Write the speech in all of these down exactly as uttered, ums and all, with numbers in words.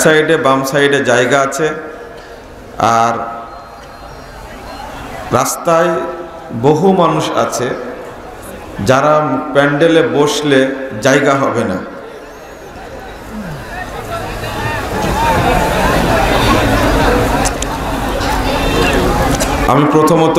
সাইডে বাম সাইডে জায়গা আছে, আর রাস্তায় বহু মানুষ আছে যারা প্যান্ডেলে বসলে জায়গা হবে না। আমি প্রথমত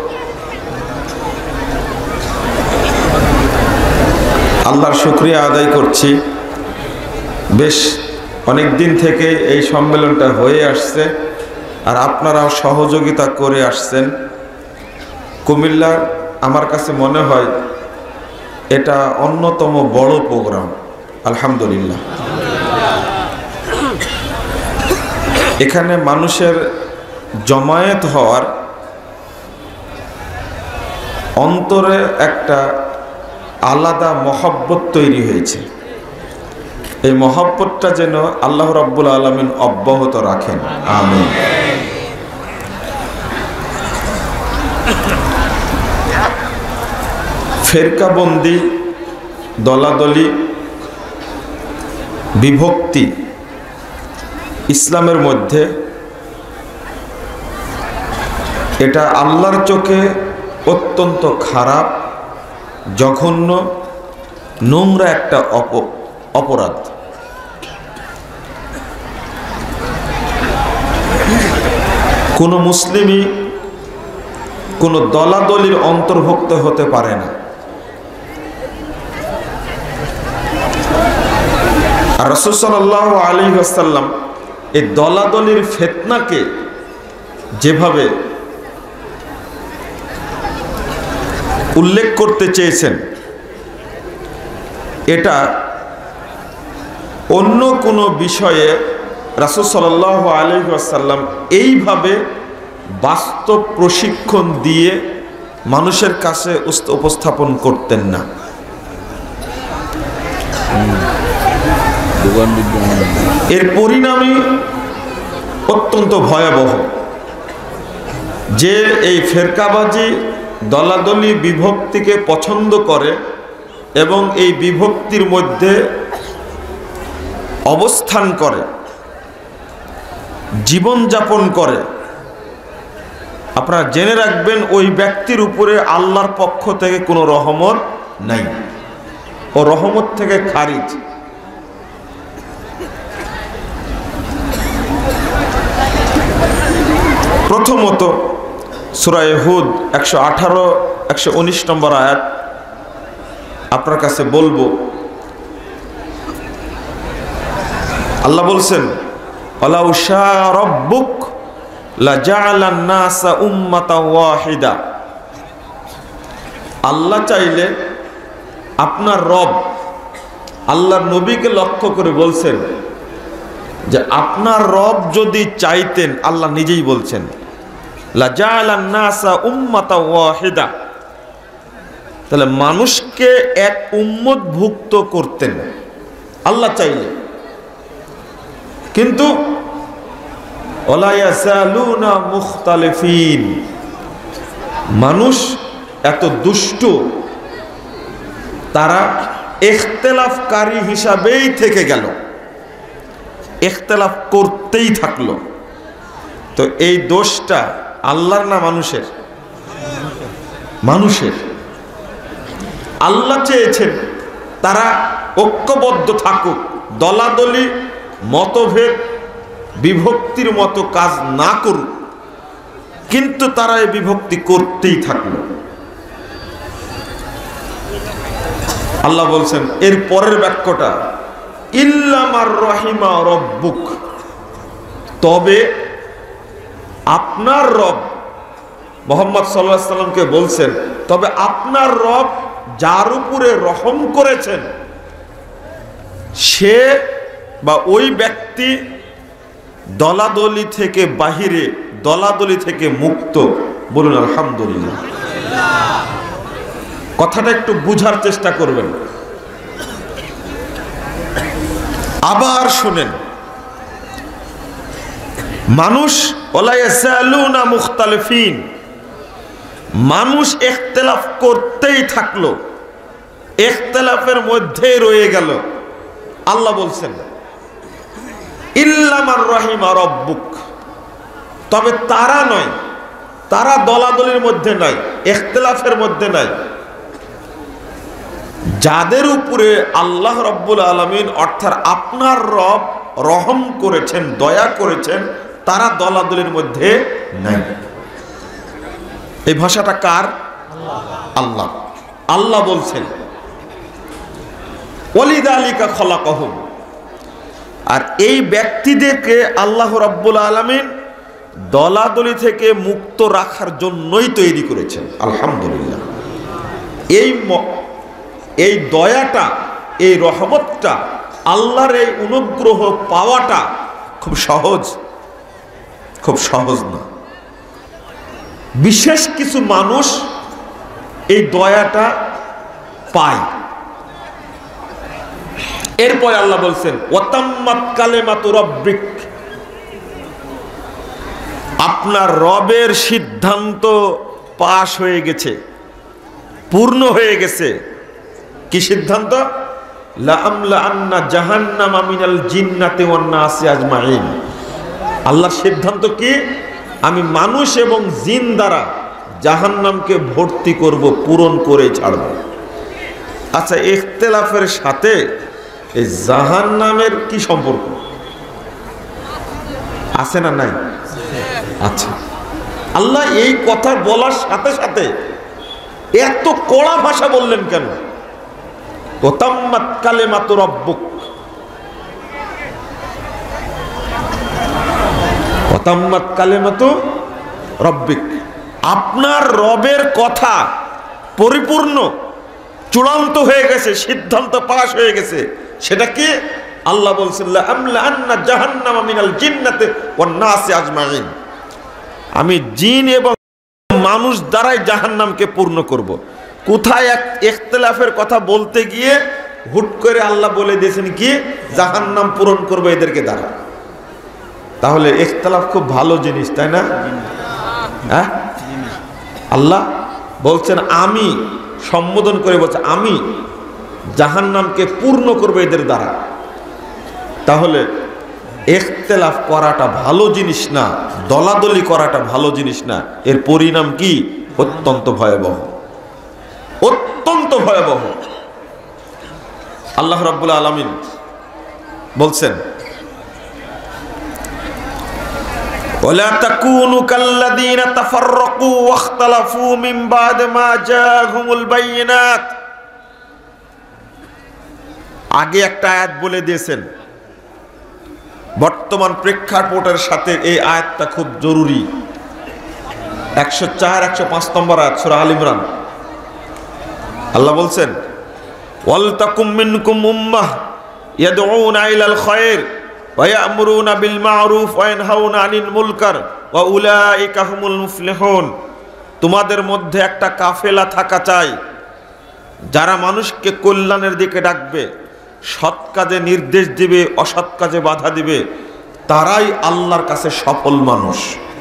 আল্লাহর শুকরিয়া আদায় করছি, বেশ অনেক দিন থেকে এই সম্মেলনটা হয়ে আসছে আর আপনারাও সহযোগিতা করে আসছেন। কুমিল্লার আমার কাছে মনে হয় এটা অন্যতম বড় প্রোগ্রাম, আলহামদুলিল্লাহ। এখানে মানুষের জমায়েত হওয়ার অন্তরে একটা আলাদা মহব্বত তৈরি হয়েছে। এই মহব্বতটা যেন আল্লাহ রাব্বুল আলামিন অব্যাহত রাখেন, আমিন। ফেরকাবন্দি, দলাদলি, বিভক্তি ইসলামের মধ্যে এটা আল্লাহর চোখে অত্যন্ত খারাপ, জঘন্য, নোংরা একটা অপরাধ। কোনো মুসলিমই কোনো দলাদলির অন্তর্ভুক্ত হতে পারে না। আর রাসূল সাল্লাল্লাহু আলাইহি ওয়াসাল্লাম এই দলাদলির ফিতনাকে যেভাবে উল্লেখ করতে চেয়েছেন, এটা অন্য কোনো বিষয়ে রাসূল সাল্লাল্লাহু আলাইহি ওয়াসাল্লাম এইভাবে বাস্তব প্রশিক্ষণ দিয়ে মানুষের কাছে উপস্থাপন করতেন না। এর পরিণামই অত্যন্ত ভয়াবহ, যে এই ফেরকাবাজি দলাদলি বিভক্তিকে পছন্দ করে এবং এই বিভক্তির মধ্যে অবস্থান করে, জীবনযাপন করে, আপনারা জেনে রাখবেন ওই ব্যক্তির উপরে আল্লাহর পক্ষ থেকে কোনো রহমত নাই, ও রহমত থেকে খারিজ। প্রথমত সূরা হুদ একশো আঠারো একশো উনিশ নম্বর আয়াত আপনার কাছে বলবো। আল্লাহ বলছেন, ওয়ালাউ শাআ রাব্বুক লাজাআলান নাসা উম্মাতান ওয়াহিদা। আল্লাহ চাইলে, আপনার রব আল্লাহর নবীকে লক্ষ্য করে বলছেন যে আপনার রব যদি চাইতেন, আল্লাহ নিজেই বলছেন, লাজাআলান নাসা উম্মাতান ওয়াহিদা, তাহলে মানুষকে এক উম্মতভুক্ত করতেন আল্লাহ চাইলে। কিন্তু ওয়ালা ইয়াসালুনা মুখতালিফিন, মানুষ এত দুষ্ট, তারা ইখতিলাফকারী হিসাবেই থেকে গেল, ইখতিলাফ করতেই থাকলো। তো এই দোষটা আল্লাহর না মানুষের? মানুষের। আল্লাহ চেয়েছেন তারা ঐক্যবদ্ধ থাকুক, দলাদলি, মতভেদ, বিভক্তির মতো কাজ না করুক, কিন্তু তারা এই বিভক্তি করতেই থাকলো। আল্লাহ বলছেন এর পরের বাক্যটা, ইল্লা মার রহিমা রব্বুক, তবে আপনার রব, মুহাম্মদ সাল্লাল্লাহু আলাইহি সাল্লামকে বলছেন, তবে আপনার রব যার উপরে রহম করেছেন সে বা ওই ব্যক্তি দলাদলি থেকে বাহিরে, দলাদলি থেকে মুক্ত। বলুন আলহামদুলিল্লাহ। কথাটা একটু বুঝার চেষ্টা করবেন। আবার শুনেন, মানুষ ওয়ালা ইয়াসালুনা মুখতালিফিন, মানুষ ইখতিলাফ করতেই থাকলো, ইখতিলাফের মধ্যেই রয়ে গেল। আল্লাহ বলছেন ইল্লা মান রাহিমা রাব্বুক, তবে তারা নয়, তারা দলাদলির মধ্যে নয়, ইখতিলাফের মধ্যে নয়, যাদের উপরে আল্লাহ রাব্বুল আলামিন অর্থাৎ আপনার রব রহম করেছেন, দয়া করেছেন, তারা দলাদলির মধ্যে নাই। এই ভাষাটা কার? আল্লাহ। আল্লাহ বলছেন ওয়ালিযালিকা খলাকাহুম, আর এই ব্যক্তিদেরকে আল্লাহ রাব্বুল আলামিন দলাদলি থেকে মুক্ত রাখার জন্যই তৈরি করেছেন। আলহামদুলিল্লাহ। এই এই দয়াটা, এই রহমতটা, আল্লাহর এই অনুগ্রহ পাওয়াটা খুব সহজ, খুব সহজ না। বিশেষ কিছু মানুষ এই দয়াটা পায়। এরপরে আল্লাহ বলছেন ওয়াতাম্মাত কালিমাতু রাব্বিক, আপনার রবের সিদ্ধান্ত পাশ হয়ে গেছে, পূর্ণ হয়ে গেছে। কি সিদ্ধান্ত? লা আমলা আন্না জাহান্নামা মিনাল জিন্নাতি ওয়ান নাসি আজমাইন। আল্লাহর সিদ্ধান্ত কি? আমি মানুষ এবং জিন দ্বারা জাহান্নামকে ভর্তি করব, পূরণ করে ছাড়ব। আচ্ছা, ইখতিলাফের সাথে এই জাহান্নামের কি সম্পর্ক আছে না নাই? আচ্ছা, আল্লাহ এই কথা বলার সাথে সাথে এত কড়া ভাষা বললেন কেন? ওয়াতাম্মাত কালিমাতু রাব্বুক, ওয়াতাম্মাত কালিমাতু রাব্বিক, আপনার রবের কথা পরিপূর্ণ চূড়ান্ত হয়ে গেছে, সিদ্ধান্ত পাশ হয়ে গেছে। সেটা কি? আল্লাহ বলছেন লা আমলা আন্না জাহান্নামা মিনাল জিন্নাতি ওয়ান নাসি আজমাইন, আমি জিন এবং মানুষ দ্বারাই জাহান্নামকে পূর্ণ করব। কোথায় এক ইখতিলাফের কথা বলতে গিয়ে হুট করে আল্লাহ বলে দিয়েছেন কি? জাহান্নাম পূরণ করবে এদেরকে দ্বারা। তাহলে ইখতিলাফ খুব ভালো জিনিস, তাই না? হ্যাঁ, আল্লাহ বলছেন আমি, সম্বোধন করে বলছে আমি জাহান্নামকে পূর্ণ করবে এদের দ্বারা। তাহলে ইখতিলাফ করাটা ভালো জিনিস না, দলাদলি করাটা ভালো জিনিস না। এর পরিণাম কি? অত্যন্ত ভয়াবহ, অত্যন্ত ভয়াবহ। আল্লাহ রাব্বুল আলামিন বলছেন ওয়ালা তাকুনু কাল্লাযীনা তাফাররাকু ওয়াখতালাফু মিন বা'দি মা জাআহুমুল বায়িনাত। আগে একটা আয়াত বলে দিয়েছেন, বর্তমান প্রেক্ষাপটের সাথে এই আয়াতটা খুব জরুরি। একশো চার একশো পাঁচ নম্বর আয়াত সূরা আল ইমরান। আল্লাহ বলছেন ওয়াল তাকুম মিনকুম উম্মাহ ইয়াদউনা ইলাল খায়র ওয়া ইয়া'মুরুনা বিল মা'রুফ ওয়া ইয়ানহাউনা আনিল মুনকার ওয়া উলাইকা হুমুল মুফলিহুন। তোমাদের মধ্যে একটা কাফেলা থাকা চাই, যারা মানুষকে কল্যাণের দিকে ডাকবে, সৎ কাজে নির্দেশ দিবে, অসৎ কাজে বাধা দিবে, তারাই আল্লাহর কাছে সফল মানুষ।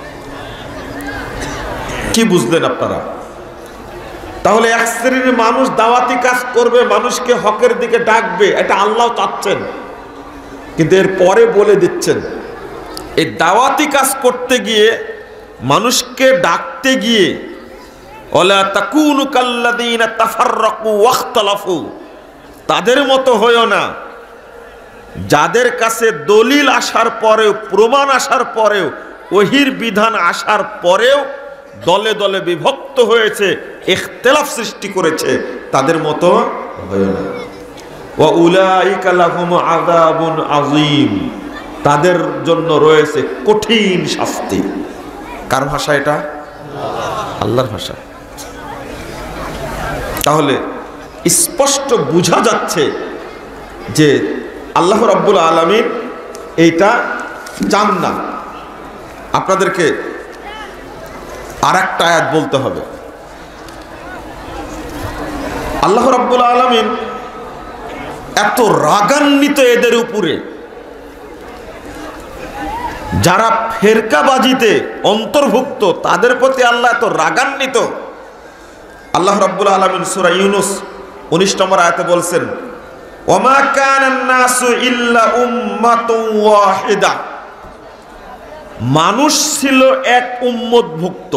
কি বুঝলেন আপনারা? তাহলে এক শ্রেণীর মানুষ দাওয়াতি কাজ করবে, মানুষকে হকের দিকে ডাকবে, এটা আল্লাহ চাচ্ছেন, কিন্তু এর পরে বলে দিচ্ছেন এই দাওয়াতি কাজ করতে গিয়ে, মানুষকে ডাকতে গিয়ে ওয়ালা তাকুনু কাল্লাযীনা তাফাররাকু ওয়াখতালাফু, তাদের মতো হয়ো না যাদের কাছে দলিল আসার পরেও, প্রমাণ আসার পরেও, ওহির বিধান আসার পরেও দলে দলে বিভক্ত হয়েছে, ইখতিলাফ সৃষ্টি করেছে, তাদের মতো হয়ো না। ওয়া উলাইকা লাহুম আযাবুন আযীম, তাদের জন্য রয়েছে কঠিন শাস্তি। কার ভাষা এটা? আল্লাহর ভাষা। তাহলে স্পষ্ট বোঝা যাচ্ছে যে আল্লাহ রাব্বুল আলামিন এইটা চান না। আপনাদেরকে আর একটা আয়াত বলতে হবে। আল্লাহ রাব্বুল আলামিন এত রাগান্বিত এদের উপরে, যারা ফেরকাবাজিতে অন্তর্ভুক্ত, তাদের প্রতি আল্লাহ এত রাগান্বিত। আল্লাহ রাব্বুল আলামিন সূরা ইউনূস উনিশ নম্বর আয়াতে বলছেন ওমা কানান নাসু ইল্লা উম্মাতুন ওয়াহিদা, মানুষ ছিল এক উম্মতভুক্ত।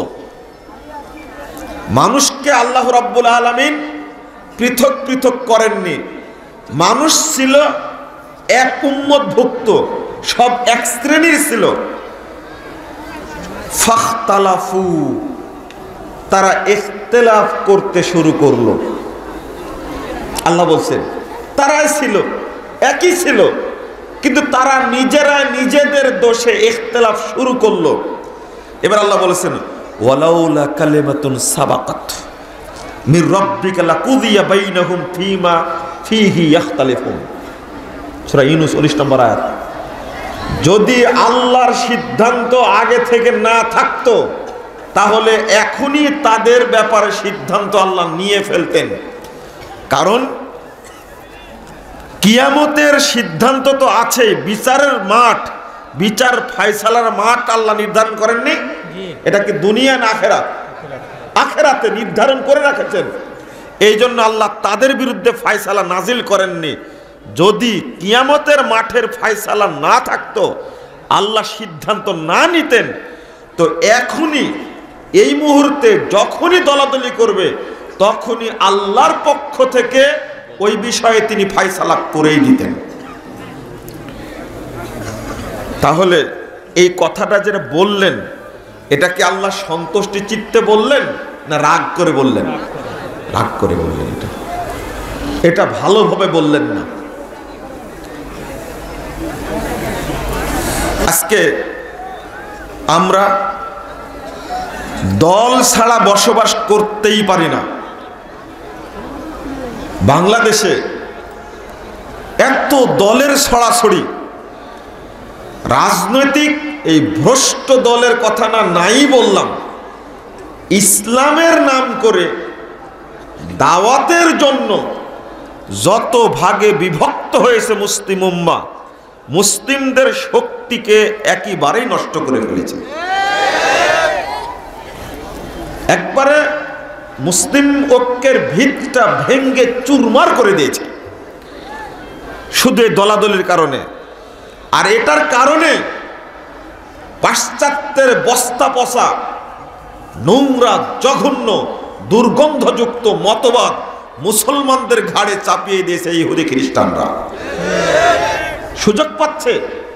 মানুষকে আল্লাহ রাব্বুল আলামিন পৃথক পৃথক করেননি, মানুষ ছিল এক উম্মতভুক্ত, সব এক শ্রেণীর ছিল। ফাখতালাফু, তারা ইখতিলাফ করতে শুরু করলো। আল্লাহ বলছেন তারাই ছিল, একই ছিল, কিন্তু তারা নিজেরা নিজেদের দোষে ইখতিলাফ শুরু করলো। এবার আল্লাহ বলেছেন ওয়ালাউলা কালিমাতুন সাবাকাত মির রাব্বিকা লাকুদিয়া বাইনাহুম ফীমা ফীহি ইখতালিফুন। সূরা ইউনূস উনিশ নম্বর আয়াত। যদি আল্লাহর সিদ্ধান্ত আগে থেকে না থাকতো তাহলে এখনই তাদের ব্যাপারে সিদ্ধান্ত আল্লাহ নিয়ে ফেলতেন। কারণ কিয়ামতের সিদ্ধান্ত তো আছে, বিচারের মাঠ, বিচার ফায়সালার মাঠ আল্লাহ নির্ধারণ করেননি? এটা কি দুনিয়া না আখিরাত? আখিরাতে নির্ধারণ করে রেখেছেন। এই জন্য আল্লাহ তাদের বিরুদ্ধে ফায়সালা নাজিল করেননি। যদি কিয়ামতের মাঠের ফায়সালা না থাকতো, আল্লাহ সিদ্ধান্ত না নিতেন, তো এখনই এই মুহূর্তে যখনই দলাদলি করবে তখনই আল্লাহর পক্ষ থেকে ওই বিষয়ে তিনি ফায়সালা করেই দিতেন। তাহলে এই কথাটা যেটা বললেন, এটা কি আল্লাহ সন্তুষ্টি চিত্তে বললেন না রাগ করে বললেন? রাগ করে বললেন। এটা এটা ভালোভাবে বললেন না। আজকে আমরা দল ছাড়া বসবাস করতেই পারি না। বাংলাদেশে এত দলের ছড়াছড়ি, রাজনৈতিক এই ভ্রষ্ট দলের কথা না নাই বললাম, ইসলামের নাম করে দাওয়াতের জন্য যত ভাগে বিভক্ত হয়েছে মুসলিম উম্মাহ, মুসলিমদের শক্তিকে একেবারেই নষ্ট করে ফেলেছে। একবারে মুসলিম ঐক্যের ভিতটা ভেঙ্গে চুরমার করে দিয়েছে শুধু এই দলাদলির কারণে। আর এটার কারণে পাশ্চাত্যের বস্তা পচা নোংরা জঘন্য দুর্গন্ধযুক্ত মতবাদ মুসলমানদের ঘাড়ে চাপিয়ে দিয়েছে ইহুদি খ্রিস্টানরা। সুযোগ পাচ্ছে।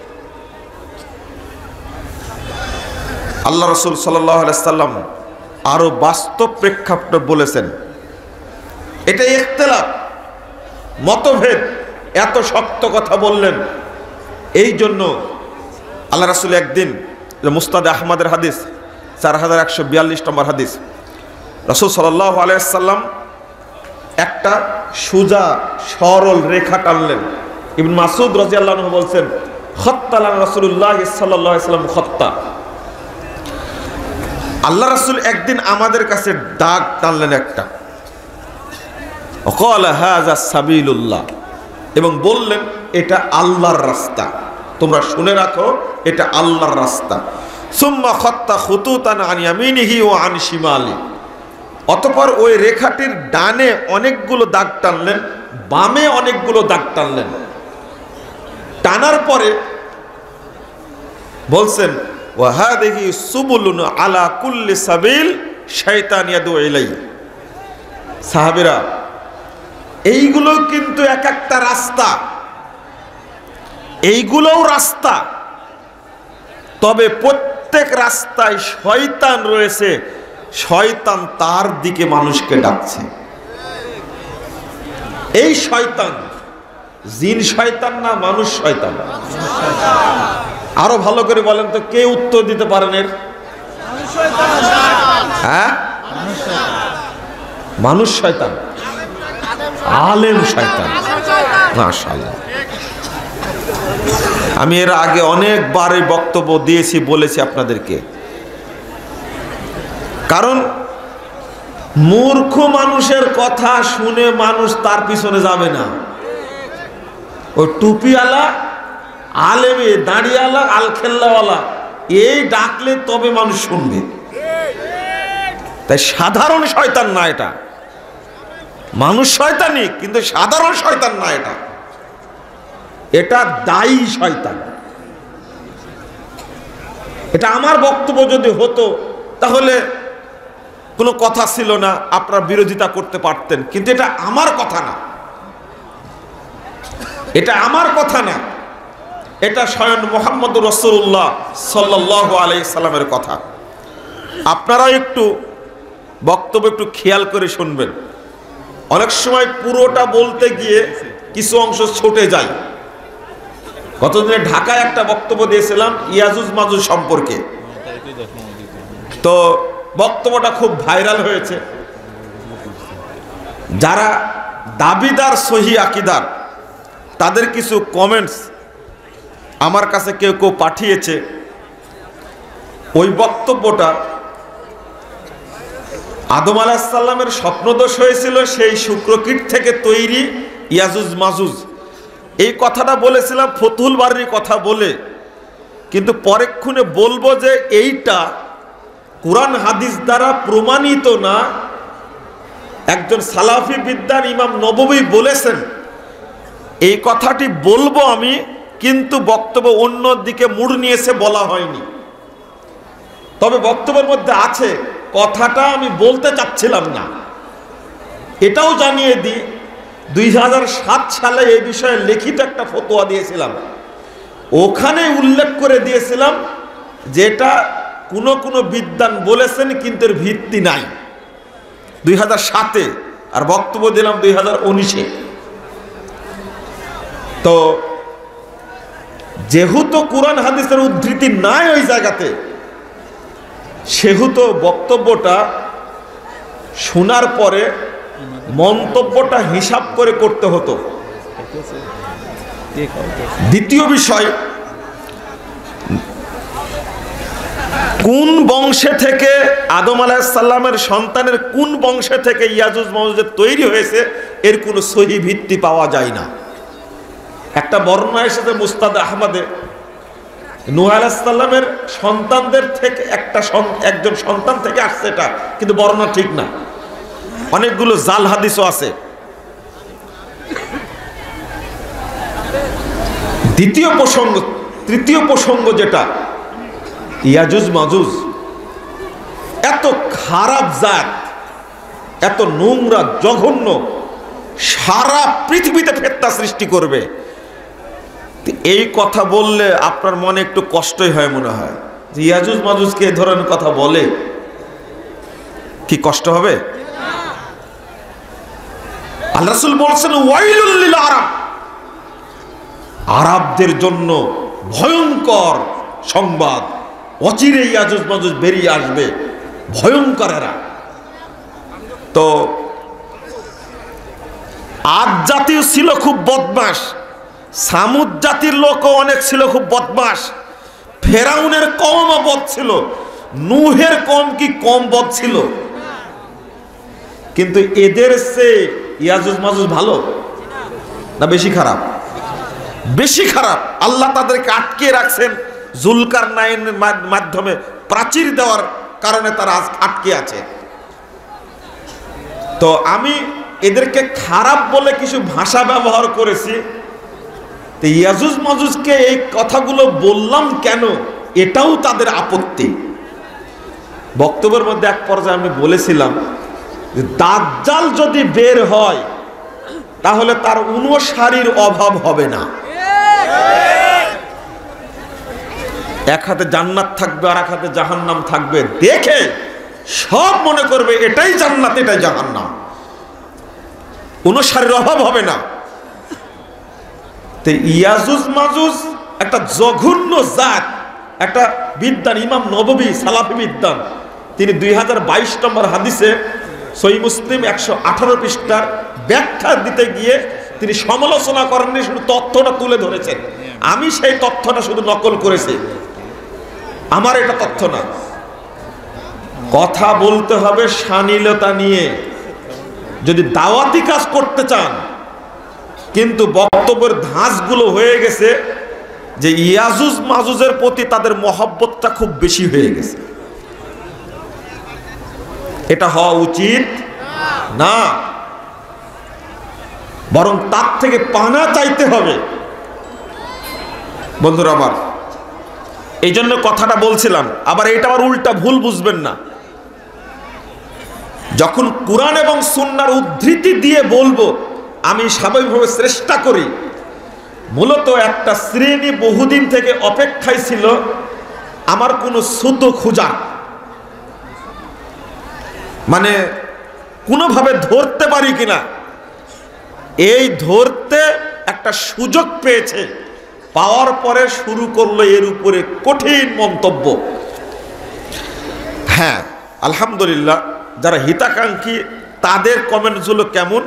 আল্লাহ রাসূল সাল্লাল্লাহু আলাইহি সাল্লাম আরো বাস্তব প্রেক্ষাপটে বলেছেন, এটা ইখতিলাফ, মতভেদ, এত শক্ত কথা বললেন। এই জন্য আল্লাহ রাসূল একদিন, মুসনাদ আহমদের হাদিস চার হাজার একশো বিয়াল্লিশ নম্বর হাদিস, রাসূল সাল্লাল্লাহু আলাইহি সাল্লাম একটা সোজা সরল রেখা টানলেন। ইবনে মাসউদ রাদিয়াল্লাহু আনহু বলছেন, খাত্তালান রাসূলুল্লাহ সাল্লাল্লাহু আলাইহি সাল্লাম খাত্তা। আল্লাহ রাসূল একদিন আমাদের কাছে দাগ টানলেন একটা, ওয়াকালা হাযা সাবিলুল্লাহ, এবং বললেন এটা আল্লাহর রাস্তা, তোমরা শুনে রাখো এটা আল্লাহর রাস্তা। সুম্মা খাত্তা খুতুতান আন ইয়ামিনিহি ওয়া আন শিমালি, অতঃপর ওই রেখাটির ডানে অনেকগুলো দাগ টানলেন, বামে অনেকগুলো দাগ টানলেন। টানার পরে বলছেন ওয়া হাদিহি সুবুলুন আলা কুল্লি সাবিল শাইতান ইয়াদু ইলাই। সাহাবীরা, এইগুলো কিন্তু এক একটা রাস্তা, এইগুলোও রাস্তা, তবে প্রত্যেক রাস্তায় শয়তান রয়েছে, শয়তান তার দিকে মানুষকে ডাকছে। এই শয়তান জিন শয়তান না মানুষ শয়তান? আরো ভালো করে বলেন তো, কে উত্তর দিতে পারেন এর? হ্যাঁ, মানুষ শয়তান, আলেম শয়তান। মাশাআল্লাহ, আমি এর আগে অনেকবার এই বক্তব্য দিয়েছি, বলেছি আপনাদেরকে। কারণ মূর্খ মানুষের কথা শুনে মানুষ তার পিছনে যাবে না। ওই টুপিওয়ালা, আলেমে, দাঁড়িয়ালা, আলখেল্লাওয়ালা এই ডাকলে তবে মানুষ শুনবে। তাই সাধারণ শয়তান না এটা, মানুষ শয়তানি, কিন্তু সাধারণ শয়তান না এটা। এটা দায়ী শয়তান। এটা আমার বক্তব্য যদি হতো তাহলে কোনো কথা ছিল না, আপনারা বিরোধিতা করতে পারতেন, কিন্তু এটা আমার কথা না, এটা আমার কথা না, এটা স্বয়ং মুহাম্মদ রাসূলুল্লাহ সাল্লাল্লাহু আলাইহি সাল্লামের কথা। আপনারা একটু বক্তব্য একটু খেয়াল করে শুনবেন। অনেক সময় পুরোটা বলতে গিয়ে কিছু অংশ ছুটে যায়। গতদিনে ঢাকায় একটা বক্তব্য দিয়েছিলাম ইয়াজুজ মাজুজ সম্পর্কে, তো বক্তব্যটা খুব ভাইরাল হয়েছে। যারা দাবিদার সহি আকীদার তাদের কিছু কমেন্টস আমার কাছে কেউ কেউ পাঠিয়েছে। ওই বক্তব্যটা আদম আলাইহিস সালামের স্বপ্নদোষ হয়েছিল, সেই শুক্রকীট থেকে তৈরি ইয়াজুজ মাজুজ, এই কথাটা বলেছিলাম ফতুহুল বারীর কথা বলে। কিন্তু পরেক্ষণে বলবো যে এইটা কুরআন হাদিস দ্বারা প্রমাণিত না, একজন সালাফি বিদ্যান ইমাম নববী বলেছেন, এই কথাটি বলবো আমি, কিন্তু বক্তব্য অন্য দিকে মুড় নিয়েছে বলা হয়নি। তবে বক্তব্যের মধ্যে আছে, কথাটা আমি বলতে চাচ্ছিলাম না। এটাও জানিয়ে দিই, দুই হাজার সাত সালে এই বিষয়ে লিখিত একটা ফতোয়া দিয়েছিলাম, ওখানে উল্লেখ করে দিয়েছিলাম যেটা কোনো কোনো বিদ্বান বলেছেন কিন্তু এর ভিত্তি নাই, দুই হাজার সাতে, আর বক্তব্য দিলাম দুই হাজার উনিশে। তো যেহেতু কোরআন হাদিসের উদ্ধৃতি নাই ওই জায়গাতে, সেহেতু বক্তব্যটা শোনার পরে মন্তব্যটা হিসাব করে করতে হতো। দ্বিতীয় বিষয়, কোন বংশে থেকে আদম আলাইহিস সালামের সন্তানের কোন বংশে থেকে ইয়াজুজ মাজুজ তৈরি হয়েছে এর কোনো সহি ভিত্তি পাওয়া যায় না। একটা বর্ণনা এসেছে মুস্তাদ আহমদে, নূহ আলাইহিস সালামের সন্তানদের থেকে একটা একজন সন্তান থেকে আসছে, এটা কিন্তু বর্ণনা ঠিক না, অনেকগুলো জাল হাদিসও আছে। দ্বিতীয় প্রসঙ্গ, তৃতীয় প্রসঙ্গ যেটা, ইয়াজুজ মাজুজ এত খারাপ জাত, এত নোংরা জঘন্য, সারা পৃথিবীতে ফিতনা সৃষ্টি করবে। এই কথা বললে আপনার মনে একটু কষ্টই হয়, মনে হয় যে ইয়াজুজ মাজুজকে এই ধরনের কথা বলে কি কষ্ট হবে? আল্লাহ রাসূল বলেছেন ওয়াইলুল লিল আরব, আরবদের জন্য ভয়ঙ্কর সংবাদ, অচিরে ইয়াজুজ মাজুজ বেরিয়ে আসবে, ভয়ঙ্কর এরা। তো আদ জাতীয় ছিল খুব বদমাশ, সামুদ জাতির লোকও অনেক ছিল খুব বদমাশ, ফেরাউনের কওমও বদ ছিল, নূহের কওম কি কম বদ ছিল? কিন্তু এদের চেয়ে ইয়াজুজ মাজুজ ভালো না বেশি খারাপ? বেশি খারাপ। আল্লাহ তাদেরকে আটকে রাখছেন জুলকারনাইনের মাধ্যমে, প্রাচীর দেওয়ার কারণে তারা আজ আটকে আছে। তো আমি এদেরকে খারাপ বলে কিছু ভাষা ব্যবহার করেছি। তো ইয়াজুজ মাজুজকে এই কথাগুলো বললাম কেন, এটাও তাদের আপত্তি। বক্তব্যের মধ্যে এক পর্যায়ে আমি বলেছিলাম যে দাজ্জাল যদি বের হয় তাহলে তার অনুসারীর অভাব হবে না। এক হাতে জান্নাত থাকবে আর এক হাতে জাহান্নাম থাকবে, দেখে সব মনে করবে এটাই জান্নাত এটাই জাহান্নাম, অনুসারীর অভাব হবে না। তো ইয়াজুজ মাজুজ একটা জঘন্য জাত। একটা বিদ্বান ইমাম নববী সালাফি বিদ্বান, তিনি দুই হাজার বাইশ নম্বর হাদিসে সহিহ মুসলিম একশো আঠারো পৃষ্ঠার ব্যাখ্যা দিতে গিয়ে তিনি সমালোচনা করেননি, শুধু তথ্যটা তুলে ধরেছেন। আমি সেই তথ্যটা শুধু নকল করেছি, আমার এটা তথ্য না। কথা বলতে হবে শালীনতা নিয়ে যদি দাওয়াতি কাজ করতে চান। কিন্তু বক্তব্যের ধাঁচগুলো হয়ে গেছে যে ইয়াজুজ মাজুজের প্রতি তাদের মহব্বতটা খুব বেশি হয়ে গেছে। এটা হওয়া উচিত না, বরং তার থেকে পানা চাইতে হবে। বন্ধুরা আমার, এই জন্য কথাটা বলছিলাম, আবার এটা আবার উল্টা ভুল বুঝবেন না। যখন কুরআন এবং সুন্নাহর উদ্ধৃতি দিয়ে বলবো, আমি স্বাভাবিকভাবে চেষ্টা করি, মূলত একটা শ্রেণী বহুদিন থেকে অপেক্ষায় ছিল আমার কোনো সুতো খুঁজা, মানে কোনোভাবে ধরতে পারি কিনা, এই ধরতে একটা সুযোগ পেয়েছে, পাওয়ার পরে শুরু করলো এর উপরে কঠিন মন্তব্য। হ্যাঁ, আলহামদুলিল্লাহ, যারা হিতাকাঙ্ক্ষী তাদের কমেন্টসগুলো কেমন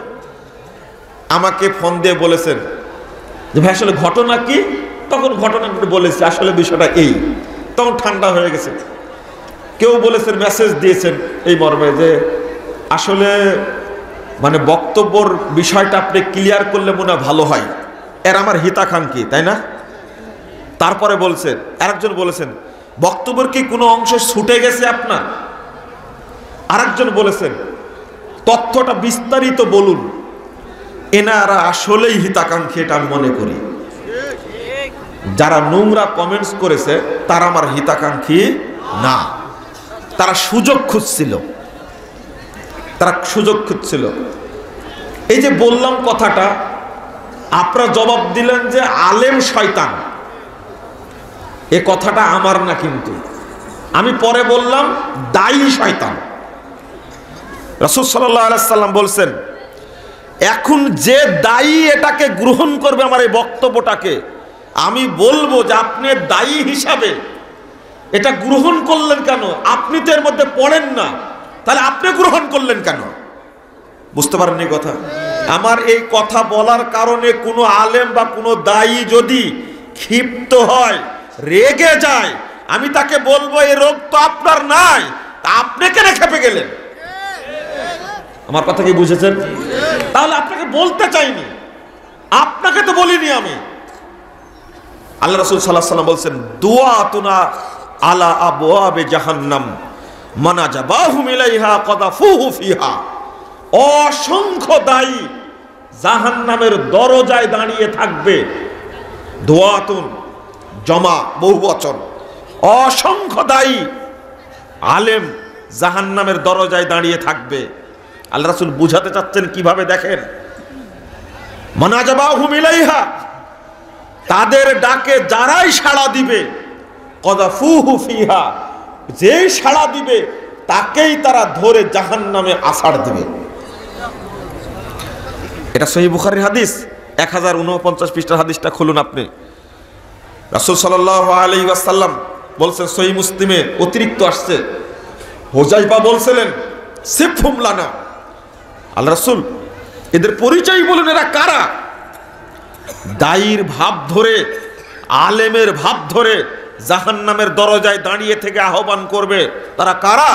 আমাকে ফোন দিয়ে বলেছেন যে ভাই আসলে ঘটনা কি, তখন ঘটনাগুলো বলেছি আসলে বিষয়টা এই, তখন ঠান্ডা হয়ে গেছে। কেউ বলেছেন, মেসেজ দিয়েছেন এই মর্মে যে আসলে মানে বক্তব্যর বিষয়টা আপনি ক্লিয়ার করলে মনে ভালো হয়, এর আমার হিতাকাঙ্ক্ষী, তাই না? তারপরে বলছেন, আরেকজন বলেছেন বক্তব্যের কি কোনো অংশ ছুটে গেছে আপনার? আরেকজন বলেছেন তথ্যটা বিস্তারিত বলুন। এনারা আসলেই হিতাকাঙ্ক্ষী, এটা আমি মনে করি। যারা নোংরা কমেন্টস করেছে তারা আমার হিতাকাঙ্ক্ষী না, তারা সুযোগ খুঁজছিল, তারা সুযোগ খুঁজছিল। এই যে বললাম কথাটা, আপনারা জবাব দিলেন যে আলেম শয়তান। এ কথাটা আমার না, কিন্তু আমি পরে বললাম দায়ী শয়তান। রাসূল সাল্লাল্লাহু আলাইহি সাল্লাম বলছেন, এখন যে দায়ী এটাকে গ্রহণ করবে আমার এই বক্তব্যটাকে, আমি বলবো যে আপনি দায়ী হিসাবে এটা গ্রহণ করলেন কেন? আপনি তো এর মধ্যে পড়েন না, তাহলে আপনি গ্রহণ করলেন কেন? বুঝতে পারেননি কথা? আমার এই কথা বলার কারণে কোনো আলেম বা কোনো দায়ী যদি ক্ষিপ্ত হয়, রেগে যায়, আমি তাকে বলবো এই রোগ তো আপনার নাই, আপনি কেন খেপে গেলেন? আমার কথা কি বুঝেছেন? তাহলে আপনাকে বলতে চাইনি, আপনাকে তো বলিনি আমি। আল্লাহ রাসূল সাল্লাল্লাহু আলাইহি ওয়াসাল্লাম বলছেন, দুআতুনা আলা আবওয়াবে জাহান্নাম মানাজাবাহুম ইলাইহা কাদাফুহু ফিহা। অসংখ্য দায়ী জাহান্নামের দরজায় দাঁড়িয়ে থাকবে। দুআতুন জমা, বহুবচন, অসংখ্য দায়ী আলেম জাহান্নামের দরজায় দাঁড়িয়ে থাকবে। আল্লাহ রাসূল বুঝাতে চাচ্ছেন কিভাবে, দেখেন, মানাজাবাহুম ইলাইহা, তাদের ডাকে যারাই সাড়া দিবে, কাদাফুহু ফিহা, যেই সাড়া দিবে তাকেই তারা ধরে জাহান্নামে আছাড় দিবে। এটা সহিহ বুখারীর হাদিস, এক হাজার উনপঞ্চাশ পৃষ্ঠার হাদিসটা খুলুন আপনি। রাসূল সাল্লাল্লাহু আলাইহি ওয়াসাল্লাম বলছেন, সহিহ মুসলিমে অতিরিক্ত আসছে, হুযায়ফা বলছিলেন সিফহুম লানা, আল্লাহ রাসূল এদের পরিচয় বলেন, এরা কারা? দায়ীর ভাব ধরে, আলেমের ভাব ধরে জাহান্নামের দরজায় দাঁড়িয়ে থেকে আহ্বান করবে, তারা কারা?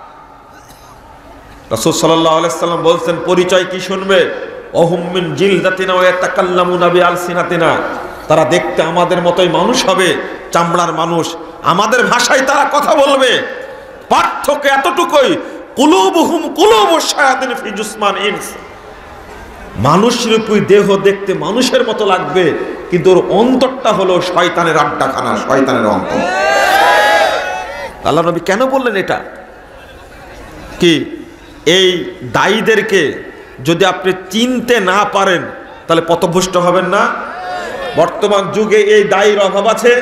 রাসূল সাল্লাল্লাহু আলাইহি ওয়াসাল্লাম বলছেন, পরিচয় কি শুনবে? অহুম মিন জিলদাতিনা ওয়া ইয়াতাকাল্লামুনা বিআলসিনাতিনা, তারা দেখতে আমাদের মতোই মানুষ হবে, চামড়ার মানুষ, আমাদের ভাষায় তারা কথা বলবে। পার্থক্য এতটুকুই, কুলুবুহুম কুলুবুশ শায়াতিন ফি জুসমান ইনস, মানুষরূপী দেহ দেখতে মানুষের মতো লাগবে, কিন্তু ওর অন্তরটা হলো শয়তানের আড্ডাখানা, শয়তানের অন্তর। আল্লাহ নবী কেন বললেন এটা? কি এই দায়ীদেরকে যদি আপনি চিনতে না পারেন তাহলে পথভ্রষ্ট হবেন না? বর্তমান যুগে এই দায়ীর অভাব আছে?